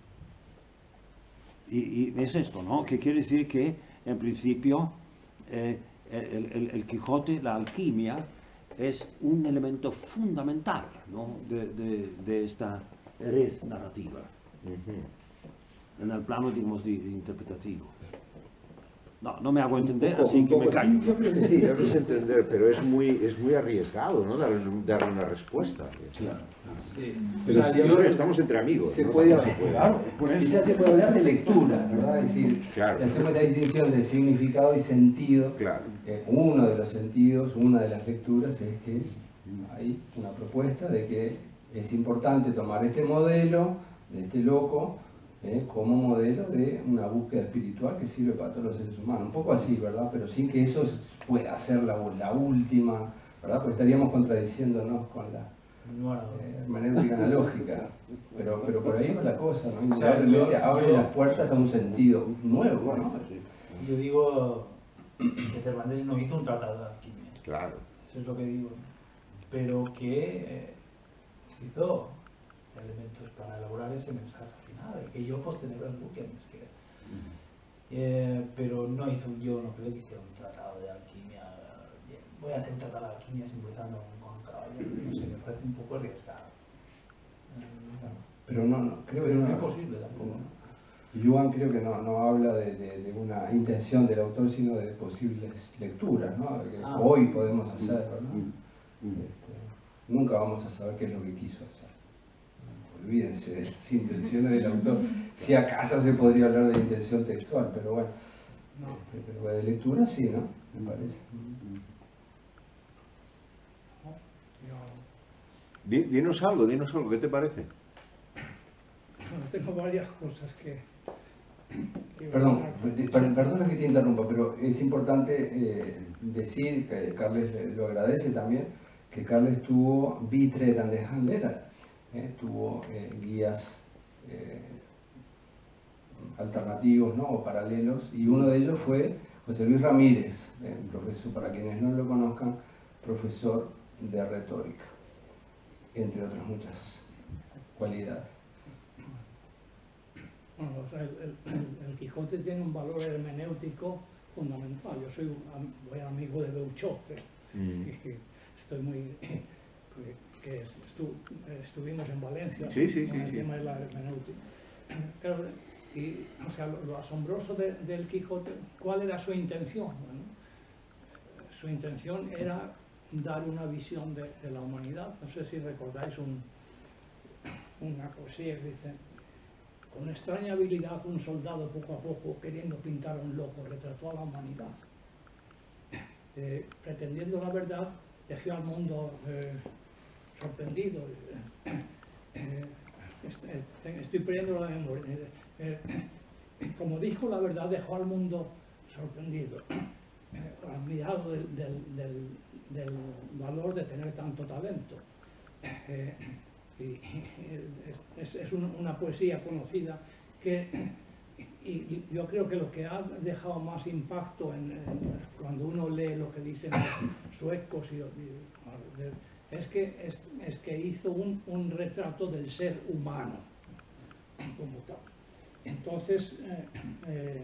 Y, y es esto, ¿no? Que quiere decir que, en principio, eh, el, el- el Quijote, la alquimia, es un elemento fundamental, ¿no? de, de- de esta red narrativa, Ujú. en el plano, digamos, de- de interpretativo. No, no me hago entender, Un poco- así un que me poco callo. sí, yo creo que sí, debes entender, pero es muy, es muy arriesgado, ¿no? Darle, darle una respuesta. Sí. Pero O sea, siempre yo- estamos entre amigos. Se ¿no? puede, No se puede. claro, quizás se puede hablar de lectura, ¿verdad? Es decir, Claro. hacemos la distinción de significado y sentido. Claro. Eh, uno de los sentidos, una de las lecturas es que hay una propuesta de que es importante tomar este modelo de este loco eh, como modelo de una búsqueda espiritual que sirve para todos los seres humanos. Un poco así, ¿verdad? Pero sin que eso pueda ser la, la última, ¿verdad? Porque estaríamos contradiciéndonos con la No, no. eh, hermenéutica analógica. Pero, pero por ahí va la cosa, ¿no? O sea, Indudablemente yo- abre yo- las puertas a un sentido nuevo, ¿no? Yo digo que Cervantes no hizo un tratado de alquimia, Claro. eso es lo que digo, pero que eh, hizo elementos para elaborar ese mensaje final, que yo posterior al buque, es que, eh, pero no hizo, yo no creo que hiciera un tratado de alquimia, eh, voy a hacer un tratado de alquimia simbolizando con un caballo, no sé, me parece un poco arriesgado. Eh, Pero no, no, creo que Pero no no. es posible tampoco. Yuan creo que no, no habla de, de- de una intención del autor, sino de posibles lecturas, ¿no? Que Ah. hoy podemos hacer, ¿no? Mm. Este, nunca vamos a saber qué es lo que quiso hacer. Olvídense de las intenciones del autor. Si acaso se podría hablar de intención textual, pero bueno. Este, pero de lectura sí, ¿no? Me parece. Di- Dinos algo, dinos algo, ¿qué te parece? Bueno, tengo varias cosas que... que Perdón, hablar. per- per- perdona que te interrumpa, pero es importante eh, decir, que Carles le- lo agradece también, que Carles tuvo vitre grandes handleras, eh, tuvo eh, guías eh, alternativos, ¿no? O paralelos, y uno de ellos fue José Luis Ramírez, eh, profesor, para quienes no lo conozcan, profesor de retórica, entre otras muchas cualidades. Bueno, o sea, el, el, el Quijote tiene un valor hermenéutico fundamental. Yo soy un buen amigo de Beuchote, mm. y estoy muy... que estu, estuvimos en Valencia, sí, sí, con sí, el sí. tema de la hermenéutica. Claro, y, o sea, lo, lo asombroso de, del Quijote, ¿cuál era su intención? Bueno, su intención era dar una visión de, de la humanidad. No sé si recordáis un, una poesía que dice: con extraña habilidad un soldado poco a poco, queriendo pintar a un loco, retrató a la humanidad. Eh, pretendiendo la verdad, dejó al mundo eh, sorprendido. Eh, eh, estoy perdiendo la memoria. Eh, eh, como dijo la verdad, dejó al mundo sorprendido, eh, admirado del, del, del, del valor de tener tanto talento. Eh, y es, es una, una poesía conocida que, y, y yo creo que lo que ha dejado más impacto en, en, cuando uno lee lo que dicen los suecos y, y, es, que, es, es que hizo un, un retrato del ser humano como tal. Entonces eh, eh,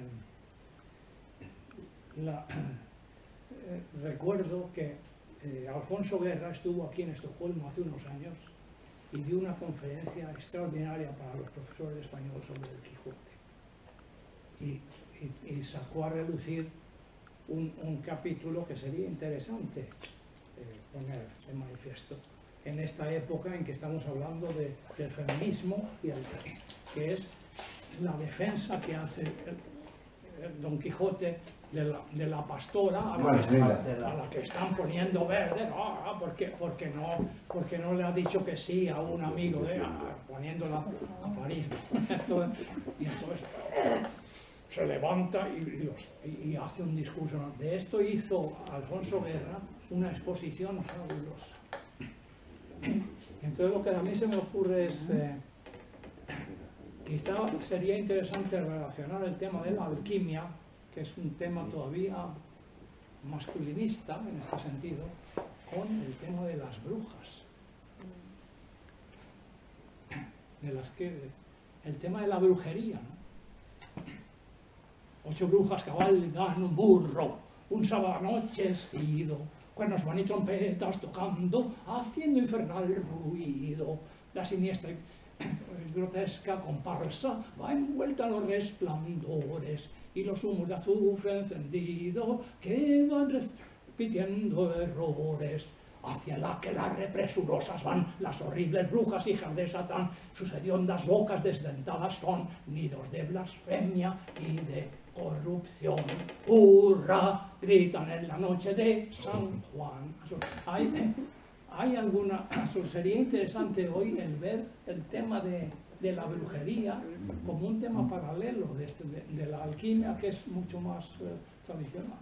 la, eh, recuerdo que eh, Alfonso Guerra estuvo aquí en Estocolmo hace unos años y dio una conferencia extraordinaria para los profesores de español sobre el Quijote. Y, y, y sacó a relucir un, un capítulo que sería interesante eh, poner de manifiesto en esta época en que estamos hablando de, del feminismo, y el, que es la defensa que hace el, el Don Quijote de la, de la pastora a la, a, a la que están poniendo verde, no, porque, porque, no, porque no le ha dicho que sí a un amigo de a, poniéndola a parir. Entonces, y entonces se levanta y, y, los, y, y hace un discurso. De esto hizo Alfonso Guerra una exposición fabulosa. Entonces lo que a mí se me ocurre es, eh, quizá sería interesante relacionar el tema de la alquimia, que es un tema todavía masculinista en este sentido, con el tema de las brujas. De las que, el tema de la brujería, ¿no? Ocho brujas cabalgan un burro, un sábado anochecido, cuernos van y trompetas tocando, haciendo infernal ruido. La siniestra y grotesca comparsa va envuelta en los resplandores y los humos de azufre encendido que van repitiendo errores. Hacia la que las represurosas van las horribles brujas, hijas de Satán. Sus hediondas bocas desdentadas son nidos de blasfemia y de corrupción. ¡Hurra! Gritan en la noche de San Juan. Hay, hay alguna... Sería interesante hoy el ver el tema de, de la brujería como un tema paralelo de, este, de, de la alquimia, que es mucho más eh, tradicional.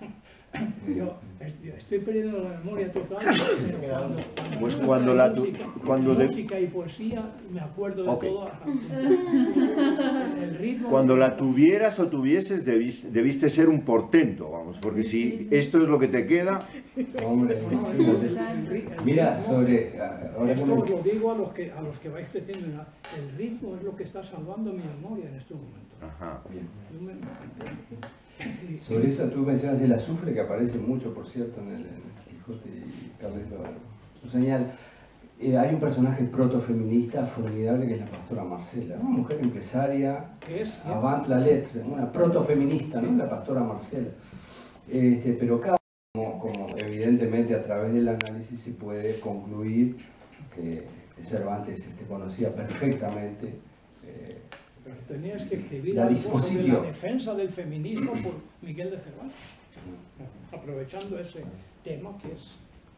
Yo estoy perdiendo la memoria total, pero cuando, cuando, pues cuando la tu, música, cuando de... música y poesía me acuerdo de okay. todo. El ritmo cuando de... la tuvieras o tuvieses debiste, debiste ser un portento, vamos, porque sí, si sí, sí. esto es lo que te queda... Hombre, no, el, el, el, el, mira, el sobre... Ahora esto os lo digo a los, que, a los que vais creciendo, el ritmo es lo que está salvando mi memoria en este momento. Ajá. Bien. Sobre eso tú mencionas el azufre, que aparece mucho, por cierto, en el, en el Quijote, y Carles lo, lo señala. Eh, hay un personaje protofeminista formidable que es la pastora Marcela, una mujer empresaria, ¿Qué es? avant la lettre, una protofeminista, ¿no? La pastora Marcela. Este, pero cada como, como evidentemente a través del análisis se puede concluir que Cervantes este, conocía perfectamente eh, Pero tenías que escribir la algo sobre la disposición. defensa del feminismo por Miguel de Cervantes, aprovechando ese tema que es...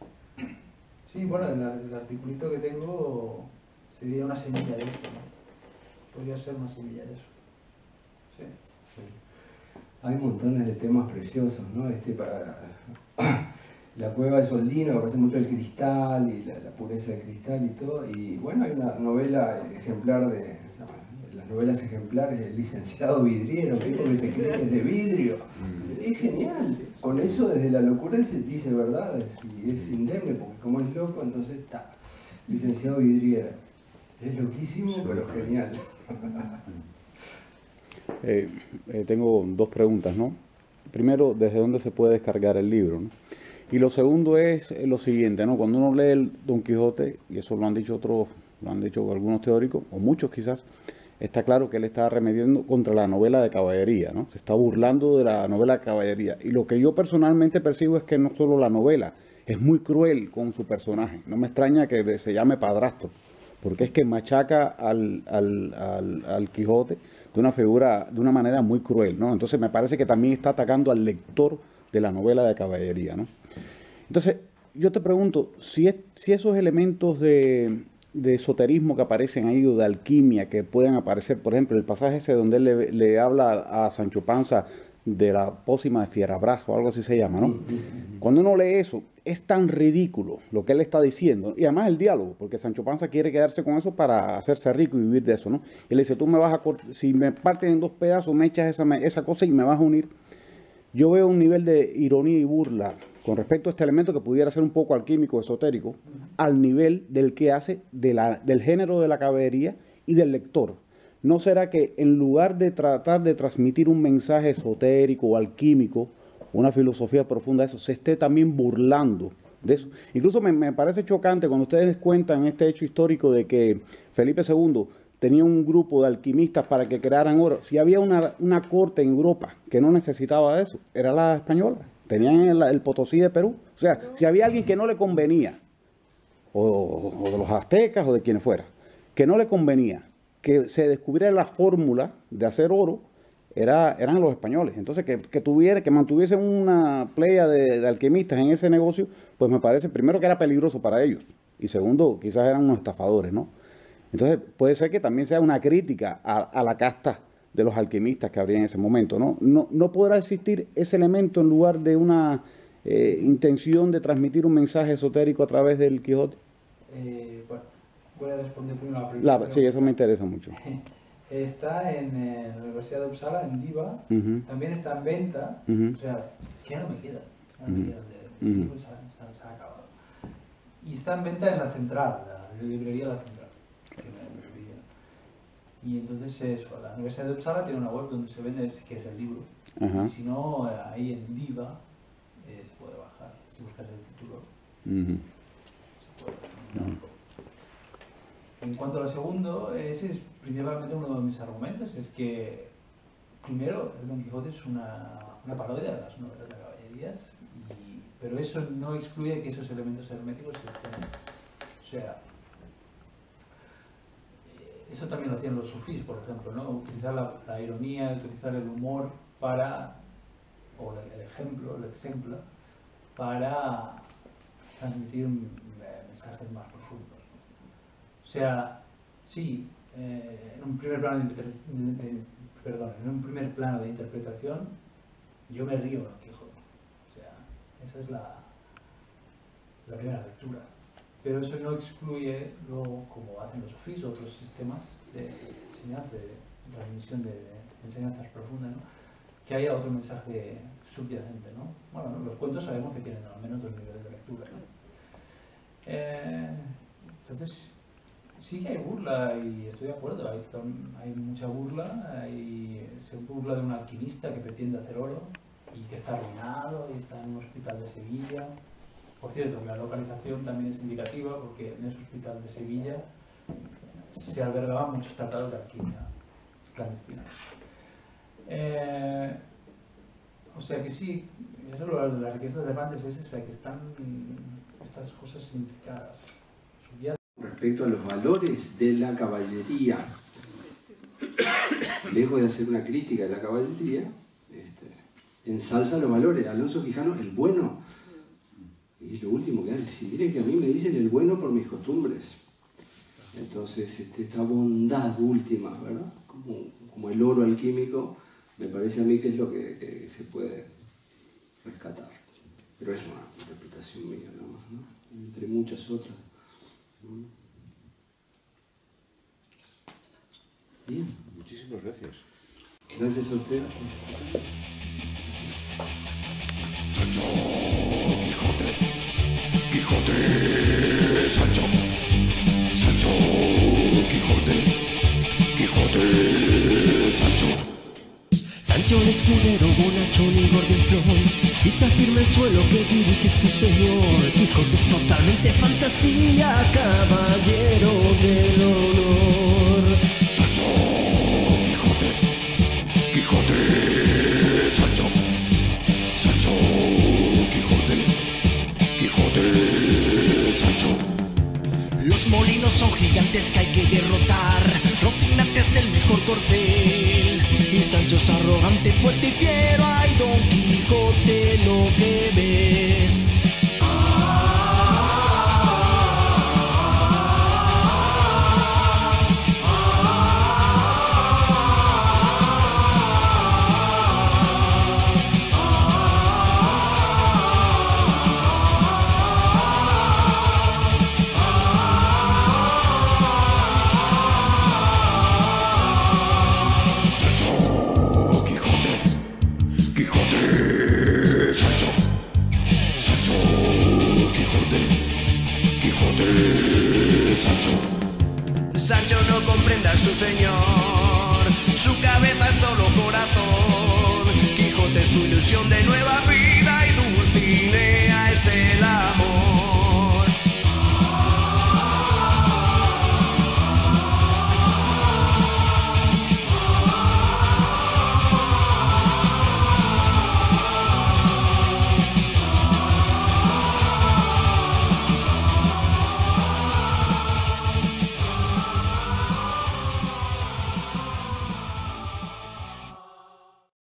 Sí, bueno, el, el articulito que tengo sería una semilla de eso, ¿no? Podría ser una semilla de eso. Sí. Sí. Hay montones de temas preciosos, ¿no? Este, para, la cueva de Soldino, me parece mucho el cristal y la, la pureza del cristal y todo. Y bueno, hay una novela ejemplar de... las novelas ejemplares del licenciado Vidriero, un tipo que se cree que es de vidrio. Es genial. con eso desde la locura él se dice verdades y es indemne, porque como es loco, entonces está. Licenciado Vidriera. Es loquísimo, pero genial. Eh, eh, tengo dos preguntas, ¿no? Primero, ¿desde dónde se puede descargar el libro, ¿no? Y lo segundo es lo siguiente, ¿no? Cuando uno lee el Don Quijote, y eso lo han dicho otros, lo han dicho algunos teóricos, o muchos quizás, está claro que él está arremetiendo contra la novela de caballería, ¿no? Se está burlando de la novela de caballería. Y lo que yo personalmente percibo es que no solo la novela, es muy cruel con su personaje. No me extraña que se llame padrastro, porque es que machaca al, al, al, al Quijote de una figura, de una manera muy cruel, ¿no? Entonces me parece que también está atacando al lector de la novela de caballería, ¿no? Entonces, yo te pregunto, si, es, si esos elementos de, de esoterismo que aparecen ahí, o de alquimia que puedan aparecer, por ejemplo, el pasaje ese donde él le, le habla a Sancho Panza de la pócima de Fierabrazo, algo así se llama, ¿no? Cuando uno lee eso, es tan ridículo lo que él está diciendo, y además el diálogo, porque Sancho Panza quiere quedarse con eso para hacerse rico y vivir de eso, ¿no? Y le dice, tú me vas a cortar, si me parten en dos pedazos, me echas esa, esa cosa y me vas a unir. Yo veo un nivel de ironía y burla con respecto a este elemento que pudiera ser un poco alquímico, esotérico, al nivel del que hace de la, del género de la caballería y del lector. ¿No será que en lugar de tratar de transmitir un mensaje esotérico o alquímico, una filosofía profunda de eso, se esté también burlando de eso? Incluso me, me parece chocante cuando ustedes cuentan este hecho histórico de que Felipe segundo tenía un grupo de alquimistas para que crearan oro. Si había una, una corte en Europa que no necesitaba eso, era la española. Tenían el, el Potosí de Perú. O sea, si había alguien que no le convenía, o, o de los aztecas o de quienes fuera, que no le convenía que se descubriera la fórmula de hacer oro, era, eran los españoles. Entonces, que, que, tuviera, que mantuviesen una playa de, de alquimistas en ese negocio, pues me parece, primero, que era peligroso para ellos, y segundo, quizás eran unos estafadores, ¿no? Entonces, puede ser que también sea una crítica a, a la casta de los alquimistas que habría en ese momento, ¿no? No, no podrá existir ese elemento en lugar de una eh, intención de transmitir un mensaje esotérico a través del Quijote. Eh, bueno, voy a responder primero la primera. La, sí, eso me interesa mucho. Está en eh, la Universidad de Uppsala, en Diva. Uh-huh. También está en venta. Uh-huh. O sea, es que ya no me queda. Ya no me queda de, de uh-huh. se, ha, se ha acabado. Y está en venta en la Central, la librería La Central. Que me, me y entonces eso, la Universidad de Uppsala tiene una web donde se vende, si quieres, el libro. Uh-huh. Y si no, ahí en Diva eh, se puede bajar. Si buscas el título, uh-huh. se puede bajar. Uh-huh. En cuanto a lo segundo, ese es principalmente uno de mis argumentos, es que primero el Don Quijote es una, una parodia de las novelas de caballerías, y, pero eso no excluye que esos elementos herméticos estén. O sea, eso también lo hacían los sufís, por ejemplo, ¿no? Utilizar la, la ironía, utilizar el humor para, o el ejemplo, el ejemplo, para transmitir mensajes más profundos. O sea, sí, eh, en un primer plano de, de, de, perdón, en un primer plano de interpretación, yo me río Don Quijote. O sea, esa es la, la primera lectura. Pero eso no excluye, luego, como hacen los sufís o otros sistemas de enseñanza, de, de transmisión de, de enseñanzas profundas, ¿no?, que haya otro mensaje subyacente, ¿no? Bueno, ¿no? Los cuentos sabemos que tienen al menos dos niveles de lectura, ¿no? Eh, entonces, sí que hay burla, y estoy de acuerdo, hay, hay mucha burla, hay, se burla de un alquimista que pretende hacer oro y que está arruinado y está en un hospital de Sevilla. Por cierto, la localización también es indicativa porque en ese hospital de Sevilla se albergaban muchos tratados de alquimia clandestina. Eh, o sea que sí, eso lo, la riqueza de Cervantes es esa, que están estas cosas intricadas. Respecto a los valores de la caballería, lejos de hacer una crítica de la caballería, este, ensalza los valores. Alonso Quijano, el bueno, y lo último que hace, si miren que a mí me dicen el bueno por mis costumbres. Entonces, este, esta bondad última, ¿verdad? Como, como el oro alquímico, me parece a mí que es lo que, que se puede rescatar. Pero es una interpretación mía nada más, ¿no? Entre muchas otras. Bien. Muchísimas gracias. Gracias a usted. Sancho Quijote, Quijote, Sancho, Sancho Quijote, Quijote, Sancho. Sancho el escudero, bonachón y gordinflón, pisa firme el suelo que dirige su señor. Quijote es totalmente fantasía, caballero del honor. Sancho Quijote, Quijote, Sancho, Sancho Quijote, Quijote, Sancho. Los molinos son gigantes que hay que derrotar, Rocinante es el mejor cordel, y Sancho es arrogante, fuerte y fiero. Ay, Don Quijote, lo que ves. Sancho no comprende a su señor, su cabeza es solo corazón. Quijote es su ilusión de